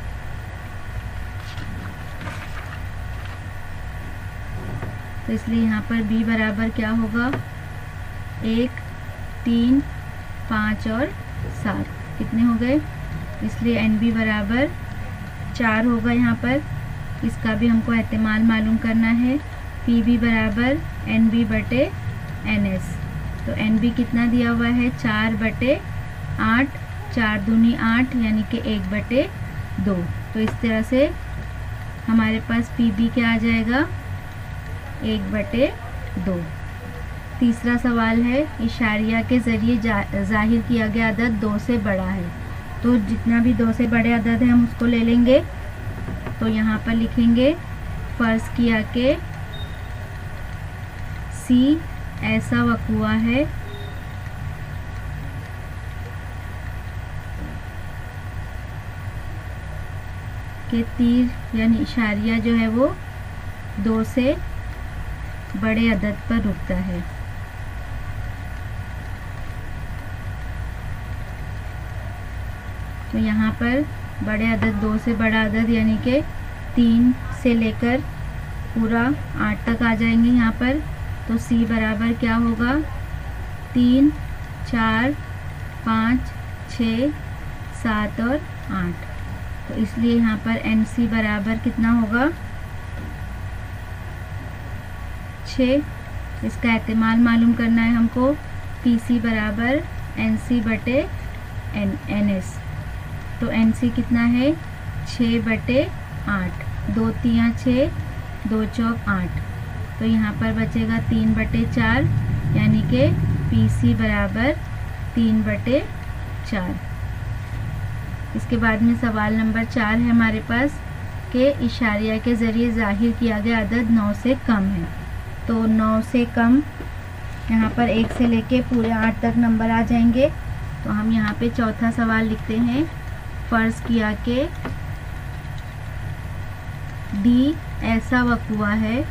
Speaker 2: तो इसलिए यहाँ पर b बराबर क्या होगा? 1, 3, 5 और 7 कितने हो गए? इसलिए NB बराबर 4 होगा। यहाँ पर इसका भी हमको एहतिमाल मालूम करना है। PB बराबर NB बटे NS। तो NB कितना दिया हुआ है? 4 बटे 8, 4 दूनी 8 यानी कि 1 बटे 2। तो इस तरह से हमारे पास PB क्या आ जाएगा? 1 बटे 2। तीसरा सवाल है इशारिया के ज़रिए ज़ाहिर किया गया अदद 2 से बड़ा है। तो जितना भी 2 से बड़े अदद है हम उसको ले लेंगे। तो यहाँ पर लिखेंगे फ़र्ज़ किया कि C ऐसा वक़ुआ है कि तीर यानी इशारिया जो है वो 2 से बड़े अदद पर रुकता है। तो यहाँ पर बड़े अदद 2 से बड़ा अदद यानी कि 3 से लेकर पूरा 8 तक आ जाएंगे यहाँ पर। तो C बराबर क्या होगा? 3, 4, 5, 6, 7 और 8। तो इसलिए यहाँ पर NC बराबर कितना होगा? 6। इसका एहतिमाल मालूम करना है हमको। PC बराबर NC बटे NS। तो NC कितना है? 6 बटे 8। 2 3 6, 2 चौक 8। तो यहाँ पर बचेगा 3 बटे 4 यानी कि PC बराबर 3 बटे 4। इसके बाद में सवाल नंबर 4 है हमारे पास कि इशारिया के ज़रिए ज़ाहिर किया गया अदद 9 से कम है। तो 9 से कम यहाँ पर 1 से लेके पूरे 8 तक नंबर आ जाएंगे। तो हम यहाँ पे चौथा सवाल लिखते हैं फ़र्ज़ किया कि D ऐसा वक़ुआ है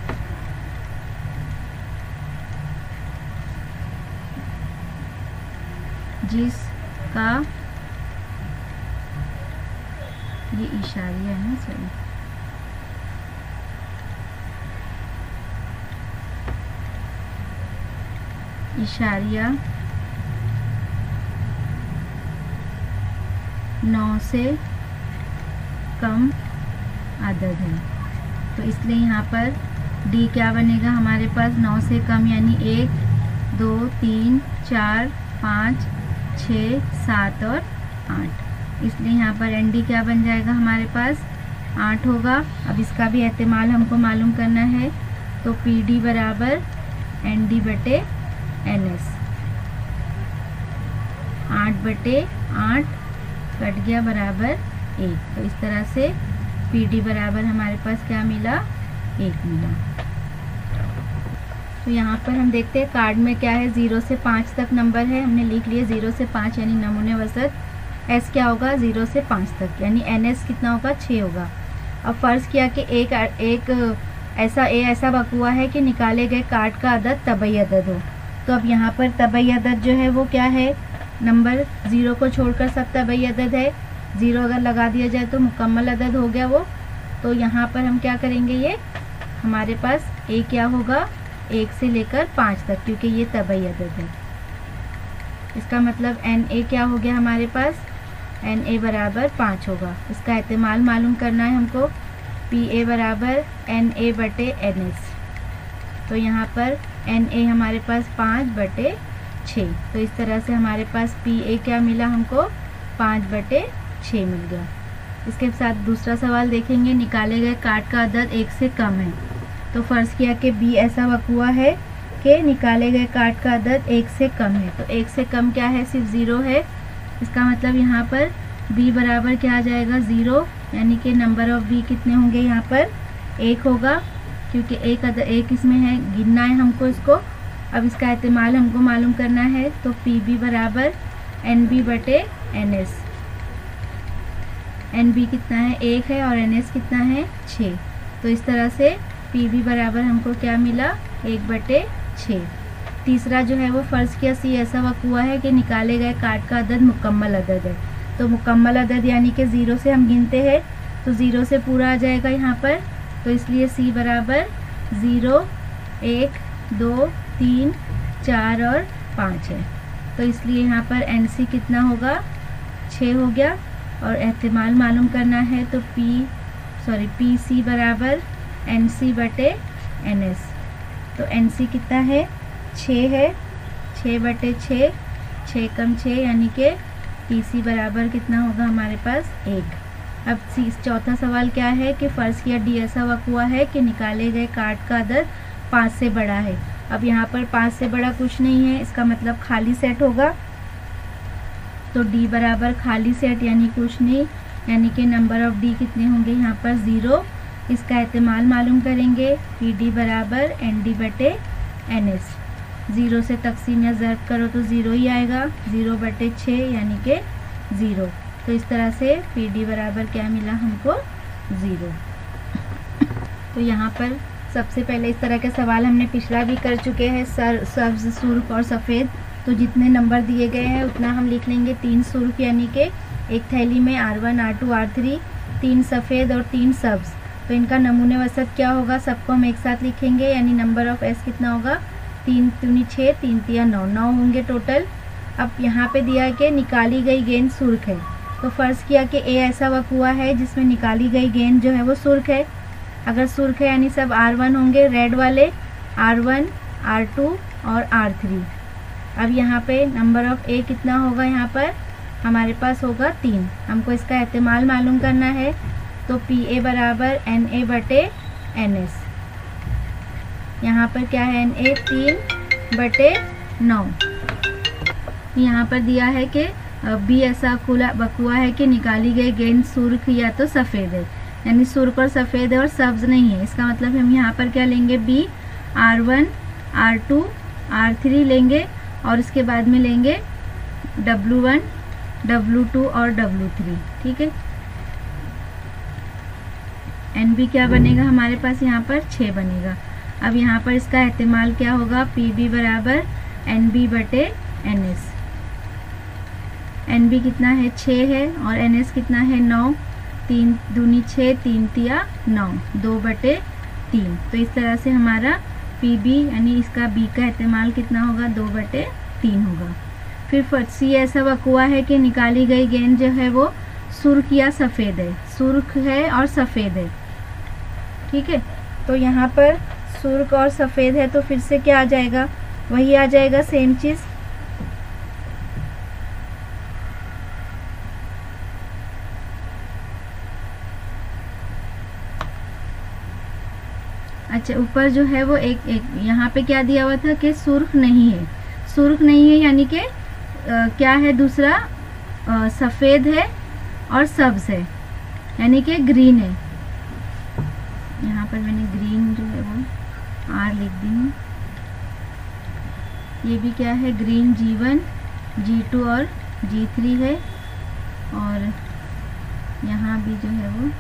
Speaker 2: जिसका ये इशारिया है, सॉरी, इशारिया 9 से कम अदद है। तो इसलिए यहाँ पर D क्या बनेगा हमारे पास? 9 से कम यानी 1, 2, 3, 4, 5, 6, 7 और 8। इसलिए यहाँ पर ND क्या बन जाएगा हमारे पास? 8 होगा। अब इसका भी एहतिमाल हमको मालूम करना है। तो PD बराबर ND बटे NS। 8 बटे 8 कट गया बराबर 1। तो इस तरह से PD बराबर हमारे पास क्या मिला? 1 मिला। तो यहाँ पर हम देखते हैं कार्ड में क्या है। 0 से 5 तक नंबर है, हमने लिख लिए 0 से 5 यानी नमूने वसत। S क्या होगा? 0 से 5 तक यानी NS कितना होगा? 6 होगा। अब फ़र्ज़ किया कि एक ऐसा वक़ुआ है कि निकाले गए कार्ड का अदद तबई अदद हो। तो अब यहाँ पर तबई अदद जो है वो क्या है? नंबर 0 को छोड़कर सब तबई अदद है। 0 अगर लगा दिया जाए तो मुकम्मल अदद हो गया वो। तो यहाँ पर हम क्या करेंगे? ये हमारे पास A क्या होगा? 1 से लेकर 5 तक, क्योंकि ये तबई अदद है। इसका मतलब NA क्या हो गया हमारे पास? NA बराबर 5 होगा। इसका एहतिमाल मालूम करना है हमको। PA बराबर NA बटे NS। तो यहाँ पर NA हमारे पास 5 बटे 6। तो इस तरह से हमारे पास PA क्या मिला हमको? 5 बटे 6 मिल गया। इसके साथ दूसरा सवाल देखेंगे। निकाले गए कार्ड का अदद 1 से कम है। तो फ़र्ज़ किया कि B ऐसा वक़ुआ है कि निकाले गए कार्ड का अदद 1 से कम है। तो 1 से कम क्या है? सिर्फ 0 है। इसका मतलब यहाँ पर B बराबर क्या आ जाएगा? 0 यानी कि नंबर ऑफ बी कितने होंगे यहाँ पर, 1 होगा, क्योंकि एक इसमें है, गिनना है हमको इसको। अब इसका एहतिमाल हमको मालूम करना है, तो पी बी बराबर एन बी बटे एन एस। एन बी कितना है, 1 है, और एन एस कितना है, 6। तो इस तरह से पी बी बराबर हमको क्या मिला, 1/6। तीसरा जो है वो फर्ज किया सी ऐसा वक्त हुआ है कि निकाले गए काट का अदद मुकम्मल अदद है। तो मुकम्मल अदद यानी कि 0 से हम गिनते हैं, तो 0 से पूरा आ जाएगा यहाँ पर, तो इसलिए सी बराबर 0, 1, 2, 3, 4 और 5 है। तो इसलिए यहाँ पर एन सी कितना होगा, 6 हो गया। और एहतिमाल मालूम करना है, तो पी सी बराबर एन सी बटे एन एस। तो एन सी कितना है, 6 है, 6/6, 6 कम 6 यानी कि पी सी बराबर कितना होगा हमारे पास, 1। अब चौथा सवाल क्या है कि फ़र्ज़ किया डी ऐसा वक्त हुआ है कि निकाले गए काट का अदद 5 से बड़ा है। अब यहाँ पर 5 से बड़ा कुछ नहीं है, इसका मतलब खाली सेट होगा। तो डी बराबर खाली सेट यानी कुछ नहीं, यानी कि नंबर ऑफ डी कितने होंगे यहाँ पर, 0। इसका एहतिमाल मालूम करेंगे, पी डी बराबर एन डी बटे एन एस। 0 से तकसीम या ज़र्ब करो तो 0 ही आएगा, 0/6 यानी कि 0। तो इस तरह से पी डी बराबर क्या मिला हमको, 0। तो यहाँ पर सबसे पहले इस तरह के सवाल हमने पिछला भी कर चुके हैं, सब्ज़, सुर्ख और सफ़ेद। तो जितने नंबर दिए गए हैं उतना हम लिख लेंगे। 3 सुर्ख यानी कि एक थैली में R1, R2, R3, 3 सफ़ेद और 3 सब्ज़। तो इनका नमूने वसत क्या होगा, सबको हम एक साथ लिखेंगे, यानी नंबर ऑफ एस कितना होगा, 3 दूनी 6, 3 तिया 9, 9 होंगे टोटल। अब यहाँ पे दिया है कि निकाली गई गेंद सुर्ख है, तो फ़र्ज़ किया कि ए ऐसा वक्त हुआ है जिसमें निकाली गई गेंद जो है वो सुर्ख है। अगर सुर्ख है यानी सब R1 होंगे, रेड वाले, R1, R2 और R3। अब यहाँ पे नंबर ऑफ ए कितना होगा, यहाँ पर हमारे पास होगा 3। हमको इसका एहतिमाल मालूम करना है, तो पी ए बराबर एन ए बटे एन एस। यहाँ पर क्या है, एन ए 3/9। यहाँ पर दिया है कि बी ऐसा बकुआ है कि निकाली गई गेंद सुर्ख या तो सफ़ेद है, यानी सुर्ख और सफ़ेद है और सब्ज़ नहीं है। इसका मतलब हम यहाँ पर क्या लेंगे, बी, R1, R2, R3 लेंगे, और इसके बाद में लेंगे W1, W2 और W3। ठीक है, एन बी क्या बनेगा हमारे पास, यहाँ पर 6 बनेगा। अब यहाँ पर इसका एहतिमाल क्या होगा, पी बी बराबर एन बी बटे एन एस। एन बी कितना है, 6 है, और एन एस कितना है, 9। 3 दूनी 6, 3 तिया 9, 2/3। तो इस तरह से हमारा पी बी यानी इसका बी का एहतिमाल कितना होगा, 2/3 होगा। फिर सी ऐसा वक्त हुआ है कि निकाली गई गेंद जो है वो सुर्ख या सफ़ेद है, सुर्ख है और सफ़ेद है। ठीक है, तो यहाँ पर सुर्ख और सफ़ेद है, तो फिर से क्या आ जाएगा, वही आ जाएगा, सेम चीज़। अच्छा, ऊपर जो है वो एक यहाँ पे क्या दिया हुआ था कि सुर्ख नहीं है, सुर्ख नहीं है यानी कि क्या है, दूसरा सफ़ेद है और सब्ज़ है, यानी कि ग्रीन है। यहाँ पर मैंने ग्रीन जो है वो आर लिख दी हूँ। ये भी क्या है, ग्रीन G1, G2 और G3 है, और यहाँ भी जो है वो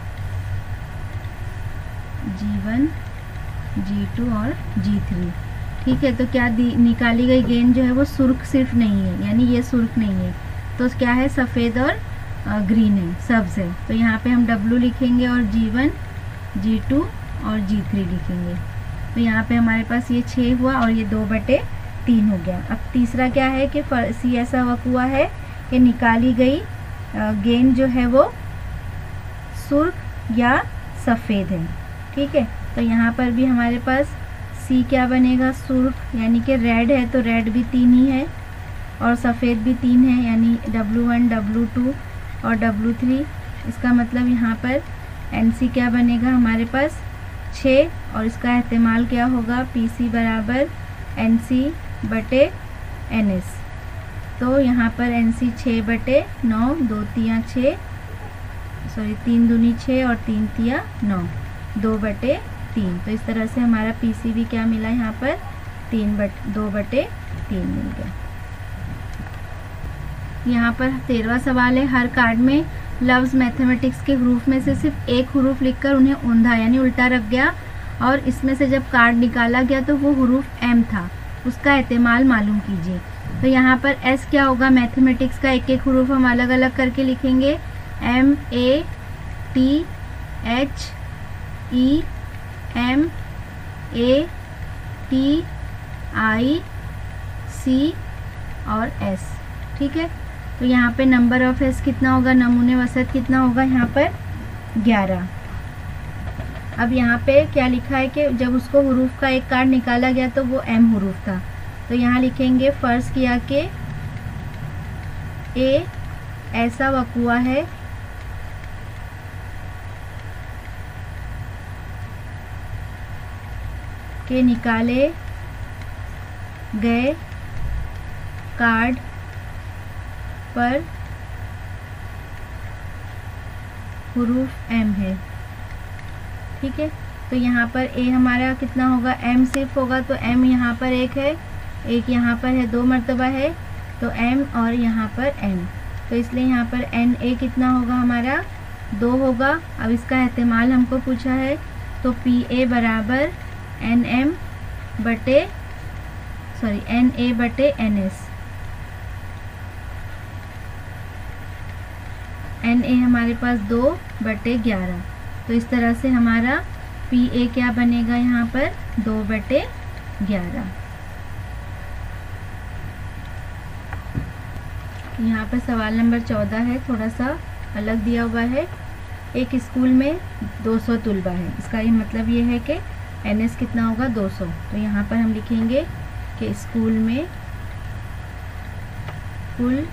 Speaker 2: G1, G2 और G3। ठीक है, तो क्या निकाली गई गेंद जो है वो सुर्ख सिर्फ नहीं है, यानी ये सुर्ख नहीं है, तो क्या है, सफ़ेद और ग्रीन है, सब्ज़ है। तो यहाँ पे हम W लिखेंगे और G1, G2 और G3 लिखेंगे। तो यहाँ पे हमारे पास ये 6 हुआ और ये 2/3 हो गया। अब तीसरा क्या है कि सी ऐसा वक्त हुआ है कि निकाली गई गेंद जो है वो सुर्ख या सफ़ेद है। ठीक है, तो यहाँ पर भी हमारे पास सी क्या बनेगा, सुर्ख यानी कि रेड है, तो रेड भी 3 ही है, और सफ़ेद भी 3 है, यानी W1, W2 और W3। इसका मतलब यहाँ पर NC क्या बनेगा हमारे पास, 6, और इसका एहतिमाल क्या होगा, PC बराबर NC बटे NS। तो यहाँ पर NC 6/9, 2 तिया 6, सॉरी 3 दूनी 6 और 3 तिया 9, 2/3। तो इस तरह से हमारा PCV क्या मिला यहाँ पर 2/3 मिल गया। यहाँ पर 13वां सवाल है, हर कार्ड में लव्स मैथमेटिक्स के हरूफ में से सिर्फ एक हरूफ लिखकर उन्हें ऊंधा यानी उल्टा रख गया और इसमें से जब कार्ड निकाला गया तो वो हरूफ M था, उसका एहतिमाल मालूम कीजिए। तो यहाँ पर S क्या होगा, मैथमेटिक्स का एक एक हरूफ हम अलग अलग करके लिखेंगे, M A T H E M A T I C और S, ठीक है। तो यहाँ पे नंबर ऑफ S कितना होगा, नमूने वसत कितना होगा यहाँ पर 11। अब यहाँ पे क्या लिखा है कि जब उसको हरूफ का एक कार्ड निकाला गया तो वो M हरूफ था, तो यहाँ लिखेंगे फर्ज किया कि A ऐसा वक़ुआ है कि निकाले गए कार्ड पर हरूफ M है, ठीक है। तो यहाँ पर A हमारा कितना होगा, M सिर्फ होगा, तो M यहाँ पर एक है, एक यहाँ पर है, 2 मरतबा है, तो M और यहाँ पर N, तो इसलिए यहाँ पर NA कितना होगा हमारा 2 होगा। अब इसका एहतिमाल हमको पूछा है, तो PA बराबर NA बटे NS, NA हमारे पास 2/11, तो इस तरह से हमारा PA क्या बनेगा यहाँ पर 2/11। यहाँ पर सवाल नंबर 14 है, थोड़ा सा अलग दिया हुआ है। एक स्कूल में 200 तुलबा है, इसका ये मतलब ये है कि NS कितना होगा 200। तो यहाँ पर हम लिखेंगे कि स्कूल में कुल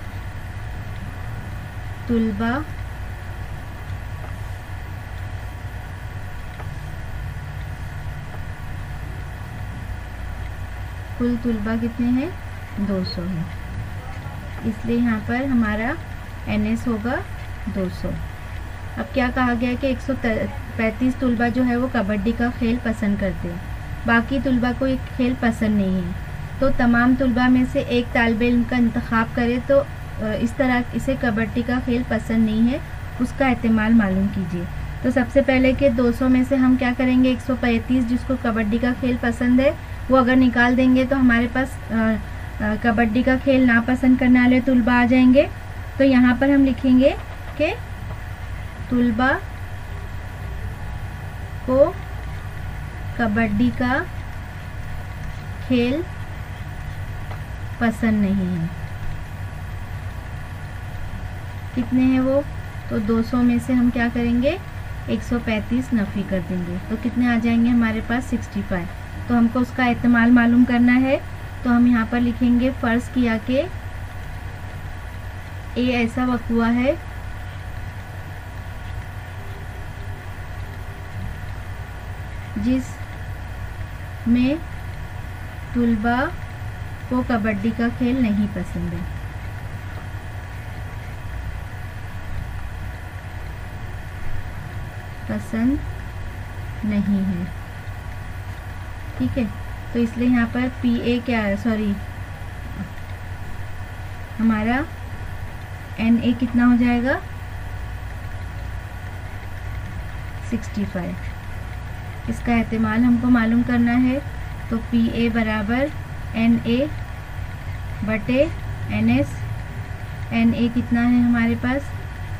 Speaker 2: तुलबा कितने हैं 200 है, इसलिए यहाँ पर हमारा NS होगा 200। अब क्या कहा गया है कि 135 तुलबा जो है वो कबड्डी का खेल पसंद करते हैं, बाकी तुलबा को ये खेल पसंद नहीं है, तो तमाम तुलबा में से एक तालिब इल्म का इंतखाब करे तो इस तरह इसे कबड्डी का खेल पसंद नहीं है, उसका एहतिमाल मालूम कीजिए। तो सबसे पहले कि 200 में से हम क्या करेंगे, 135 जिसको कबड्डी का खेल पसंद है वो अगर निकाल देंगे तो हमारे पास कबड्डी का खेल नापसंद करने वाले तुलबा आ जाएंगे। तो यहाँ पर हम लिखेंगे कि तुलबा को कबड्डी का खेल पसंद नहीं है। कितने हैं वो, तो 200 में से हम क्या करेंगे 135 नफ़ी कर देंगे, तो कितने आ जाएंगे हमारे पास 65। तो हमको उसका एहतिमाल मालूम करना है, तो हम यहाँ पर लिखेंगे फ़र्ज़ किया कि A ऐसा वक़ुआ है जिस में तुलबा को कबड्डी का खेल नहीं पसंद है। पसंद नहीं है, ठीक है। तो इसलिए यहाँ पर PA क्या है, सॉरी हमारा NA कितना हो जाएगा 65। इसका एहतिमाल हमको मालूम करना है, तो PA बराबर NA बटे NS। NA कितना है हमारे पास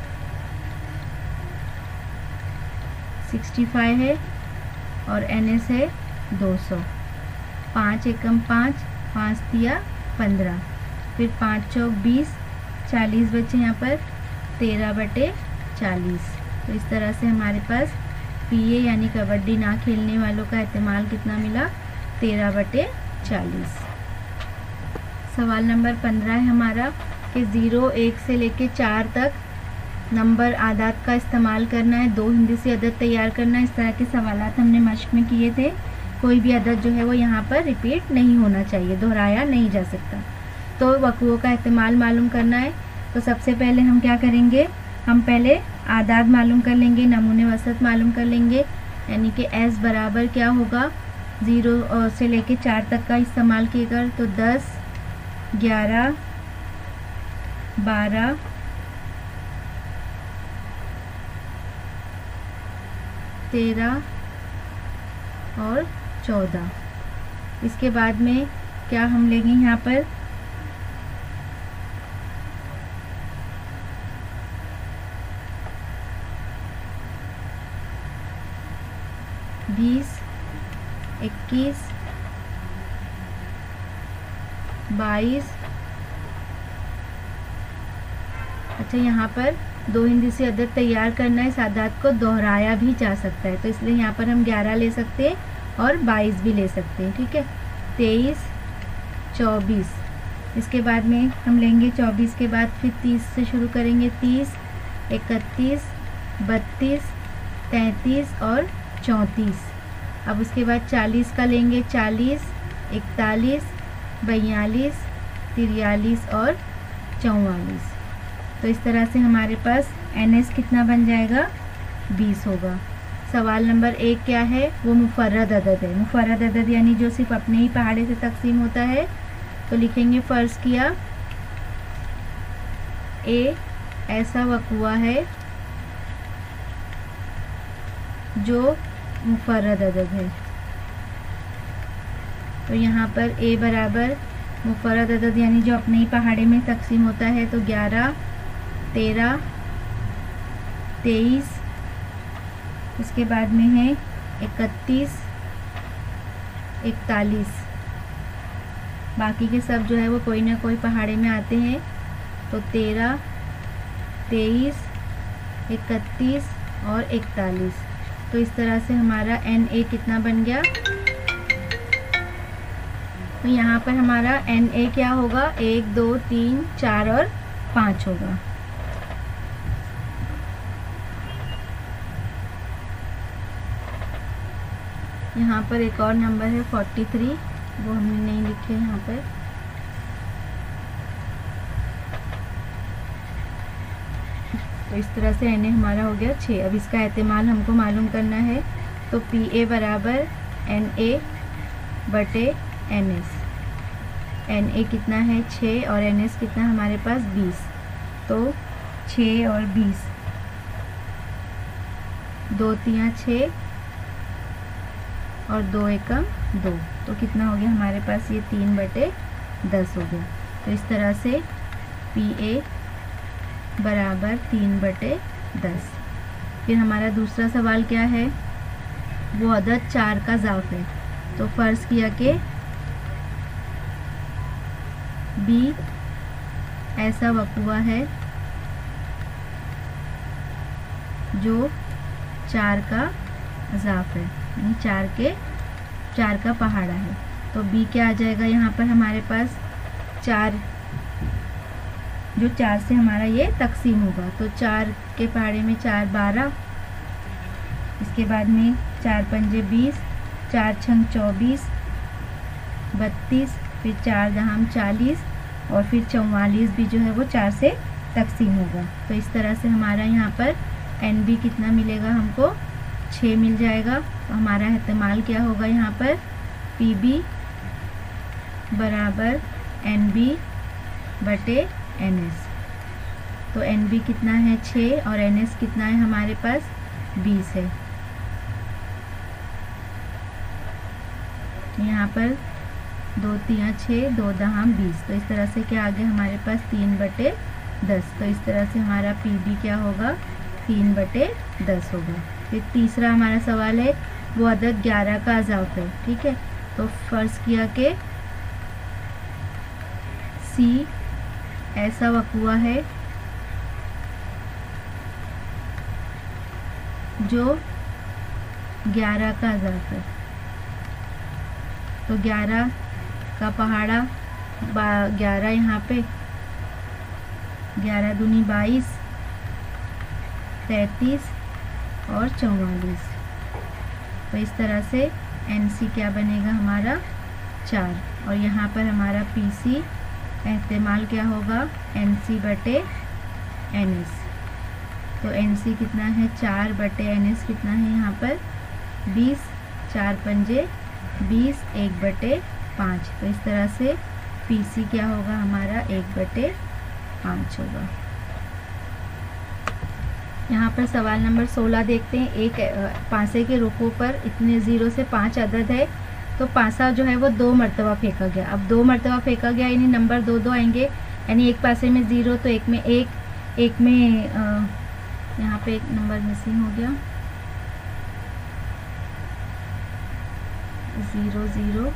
Speaker 2: 65 है और NS है 200। 5 एकम 5, 5 तिया 15, फिर 5 चौक 20, 40 बचे यहाँ पर 13/40। तो इस तरह से हमारे पास PA यानी कबड्डी ना खेलने वालों का एहतिमाल कितना मिला 13/40। सवाल नंबर 15 है हमारा कि 0, 1 से लेके 4 तक नंबर आदात का इस्तेमाल करना है, 2 हिंदी से अदद तैयार करना है। इस तरह के सवालात हमने मश्क में किए थे। कोई भी अदद जो है वो यहाँ पर रिपीट नहीं होना चाहिए, दोहराया नहीं जा सकता। तो वक़ुओं का एहतिमाल मालूम करना है, तो सबसे पहले हम क्या करेंगे, हम पहले आदाद मालूम कर लेंगे, नमूने वसत मालूम कर लेंगे, यानी कि S बराबर क्या होगा 0 से लेके 4 तक का इस्तेमाल किएगा तो 10, 11, 12, 13 और 14। इसके बाद में क्या हम लेंगे यहाँ पर 20, 21, 22। अच्छा, यहाँ पर 2 हिंदी से अदद तैयार करना है, इस आदाद को दोहराया भी जा सकता है, तो इसलिए यहाँ पर हम 11 ले सकते हैं और 22 भी ले सकते हैं। ठीक है, 23, 24। इसके बाद में हम लेंगे 24 के बाद फिर 30 से शुरू करेंगे, 30, 31, 32, 33 और 34। अब उसके बाद 40 का लेंगे, 40, 41, 42, 43 और 44। तो इस तरह से हमारे पास NS कितना बन जाएगा 20 होगा। सवाल नंबर 1 क्या है, वो मुफर्रद अदद है। मुफर्रद अदद यानी जो सिर्फ अपने ही पहाड़े से तकसीम होता है। तो लिखेंगे फ़र्ज़ किया A ऐसा वक़ुआ है जो मुफर्रद अदद है। तो यहाँ पर A बराबर मुफर्रद अदद यानी जो अपने ही पहाड़े में तकसीम होता है, तो 11, 13, 23, इसके बाद में है 31, 41। बाकी के सब जो है वो कोई ना कोई पहाड़े में आते हैं, तो 13, 23, 31 और 41। तो इस तरह से हमारा NA कितना बन गया। तो यहाँ पर हमारा NA क्या होगा, 1, 2, 3, 4 और 5 होगा। यहाँ पर एक और नंबर है 43, वो हमने नहीं लिखे यहाँ पर। तो इस तरह से NA हमारा हो गया 6। अब इसका एहतिमाल हमको मालूम करना है, तो PA बराबर NA बटे NS। NA कितना है 6 और NS कितना हमारे पास 20। तो 6 और 20, 2 3 6 और 2 एकम 2, तो कितना हो गया हमारे पास, ये 3 बटे 10 हो गया। तो इस तरह से PA बराबर 3 बटे 10। फिर हमारा दूसरा सवाल क्या है, वो अदद 4 का ज़ाफ़ है। तो फ़र्ज़ किया कि B ऐसा वक़ुआ है जो 4 का ज़ाफ़ है, यानी 4 का पहाड़ा है। तो B क्या आ जाएगा यहाँ पर हमारे पास 4, जो 4 से हमारा ये तकसीम होगा। तो 4 के पहाड़े में 4 12, इसके बाद में 4 पंजे 20, 4 छंग 24, 32, फिर 4 दहाम 40 और फिर 44 भी जो है वो 4 से तकसीम होगा। तो इस तरह से हमारा यहाँ पर NB कितना मिलेगा, हमको 6 मिल जाएगा। तो हमारा इस्तेमाल क्या होगा यहाँ पर, PB बराबर NB बटे NS। तो NB कितना है 6 और NS कितना है हमारे पास 20 है। यहाँ पर 2 3 6, 2 दहाम 20। तो इस तरह से क्या आ गया हमारे पास 3 बटे 10। तो इस तरह से हमारा PB क्या होगा 3 बटे 10 होगा। फिर तीसरा हमारा सवाल है, वो अदद 11 का अज़ाफ़ है। ठीक है, तो फ़र्ज़ किया कि C ऐसा वक़ुआ है जो 11 का अज़ाफ़ है। तो 11 का पहाड़ा 11 यहाँ पे 11 दूनी 22, 33 और 44। तो इस तरह से NC क्या बनेगा हमारा 4, और यहाँ पर हमारा PC इस्तेमाल क्या होगा NC बटे NS। तो NC कितना है 4 बटे NS कितना है यहाँ पर 20, 4 पंजे 20, 1 बटे 5। तो इस तरह से PC क्या होगा हमारा 1 बटे 5 होगा। यहाँ पर सवाल नंबर 16 देखते हैं। एक पासे के रुकों पर इतने 0 से 5 अदद है, तो पासा जो है वो 2 मरतबा फेंका गया। अब 2 मरतबा फेंका गया यानी नंबर 2 आएंगे, यानी एक पासे में 0 तो एक में 1, एक में यहाँ पे एक नंबर मिसिंग हो गया 0 0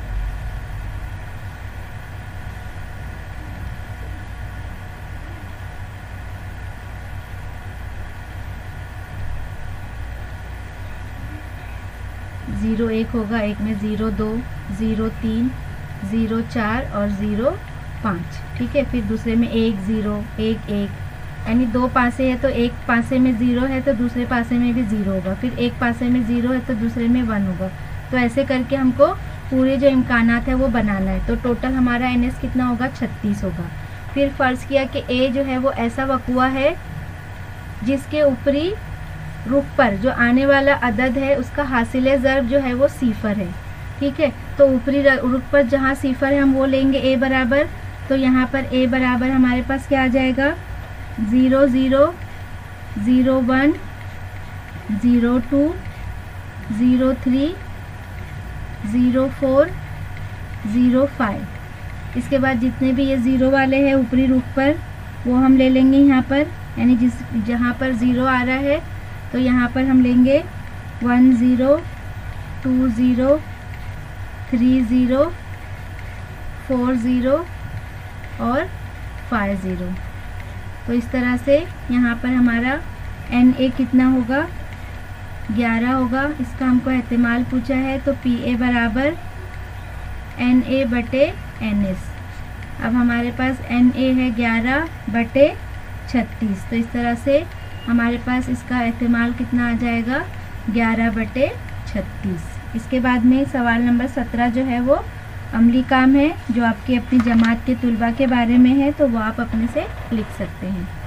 Speaker 2: 0 1 होगा, एक में 0 2 0 3 0 4 और 0 5। ठीक है, फिर दूसरे में 1 0 1 1, यानी 2 पासे है तो एक पासे में 0 है तो दूसरे पासे में भी 0 होगा, फिर एक पासे में 0 है तो दूसरे में 1 होगा। तो ऐसे करके हमको पूरे जो इम्कानात है वो बनाना है। तो टोटल हमारा NS कितना होगा 36 होगा। फिर फ़र्ज़ किया कि A जो है वो ऐसा वक़ुआ है जिसके ऊपरी रुख पर जो आने वाला अदद है उसका हासिल ज़र्ब जो है वो सिफर है। ठीक है, तो ऊपरी रुख पर जहाँ सिफर है हम वो लेंगे A बराबर। तो यहाँ पर A बराबर हमारे पास क्या आ जाएगा 0 0 0 1 0 2 0 3 0 4 0 5। इसके बाद जितने भी ये 0 वाले हैं ऊपरी रुख पर वो हम ले लेंगे यहाँ पर, यानी जहाँ पर 0 आ रहा है तो यहाँ पर हम लेंगे 1 0 2 0 3 0 4 0 और 5 0। तो इस तरह से यहाँ पर हमारा NA कितना होगा 11 होगा। इसका हमको एहतिमाल पूछा है, तो PA बराबर NA बटे NS। अब हमारे पास NA है 11 बटे 36, तो इस तरह से हमारे पास इसका एहतिमाल कितना आ जाएगा 11 बटे 36। इसके बाद में सवाल नंबर 17 जो है वो अमली काम है, जो आपकी अपनी जमात के तुलबा के बारे में है, तो वो आप अपने से लिख सकते हैं।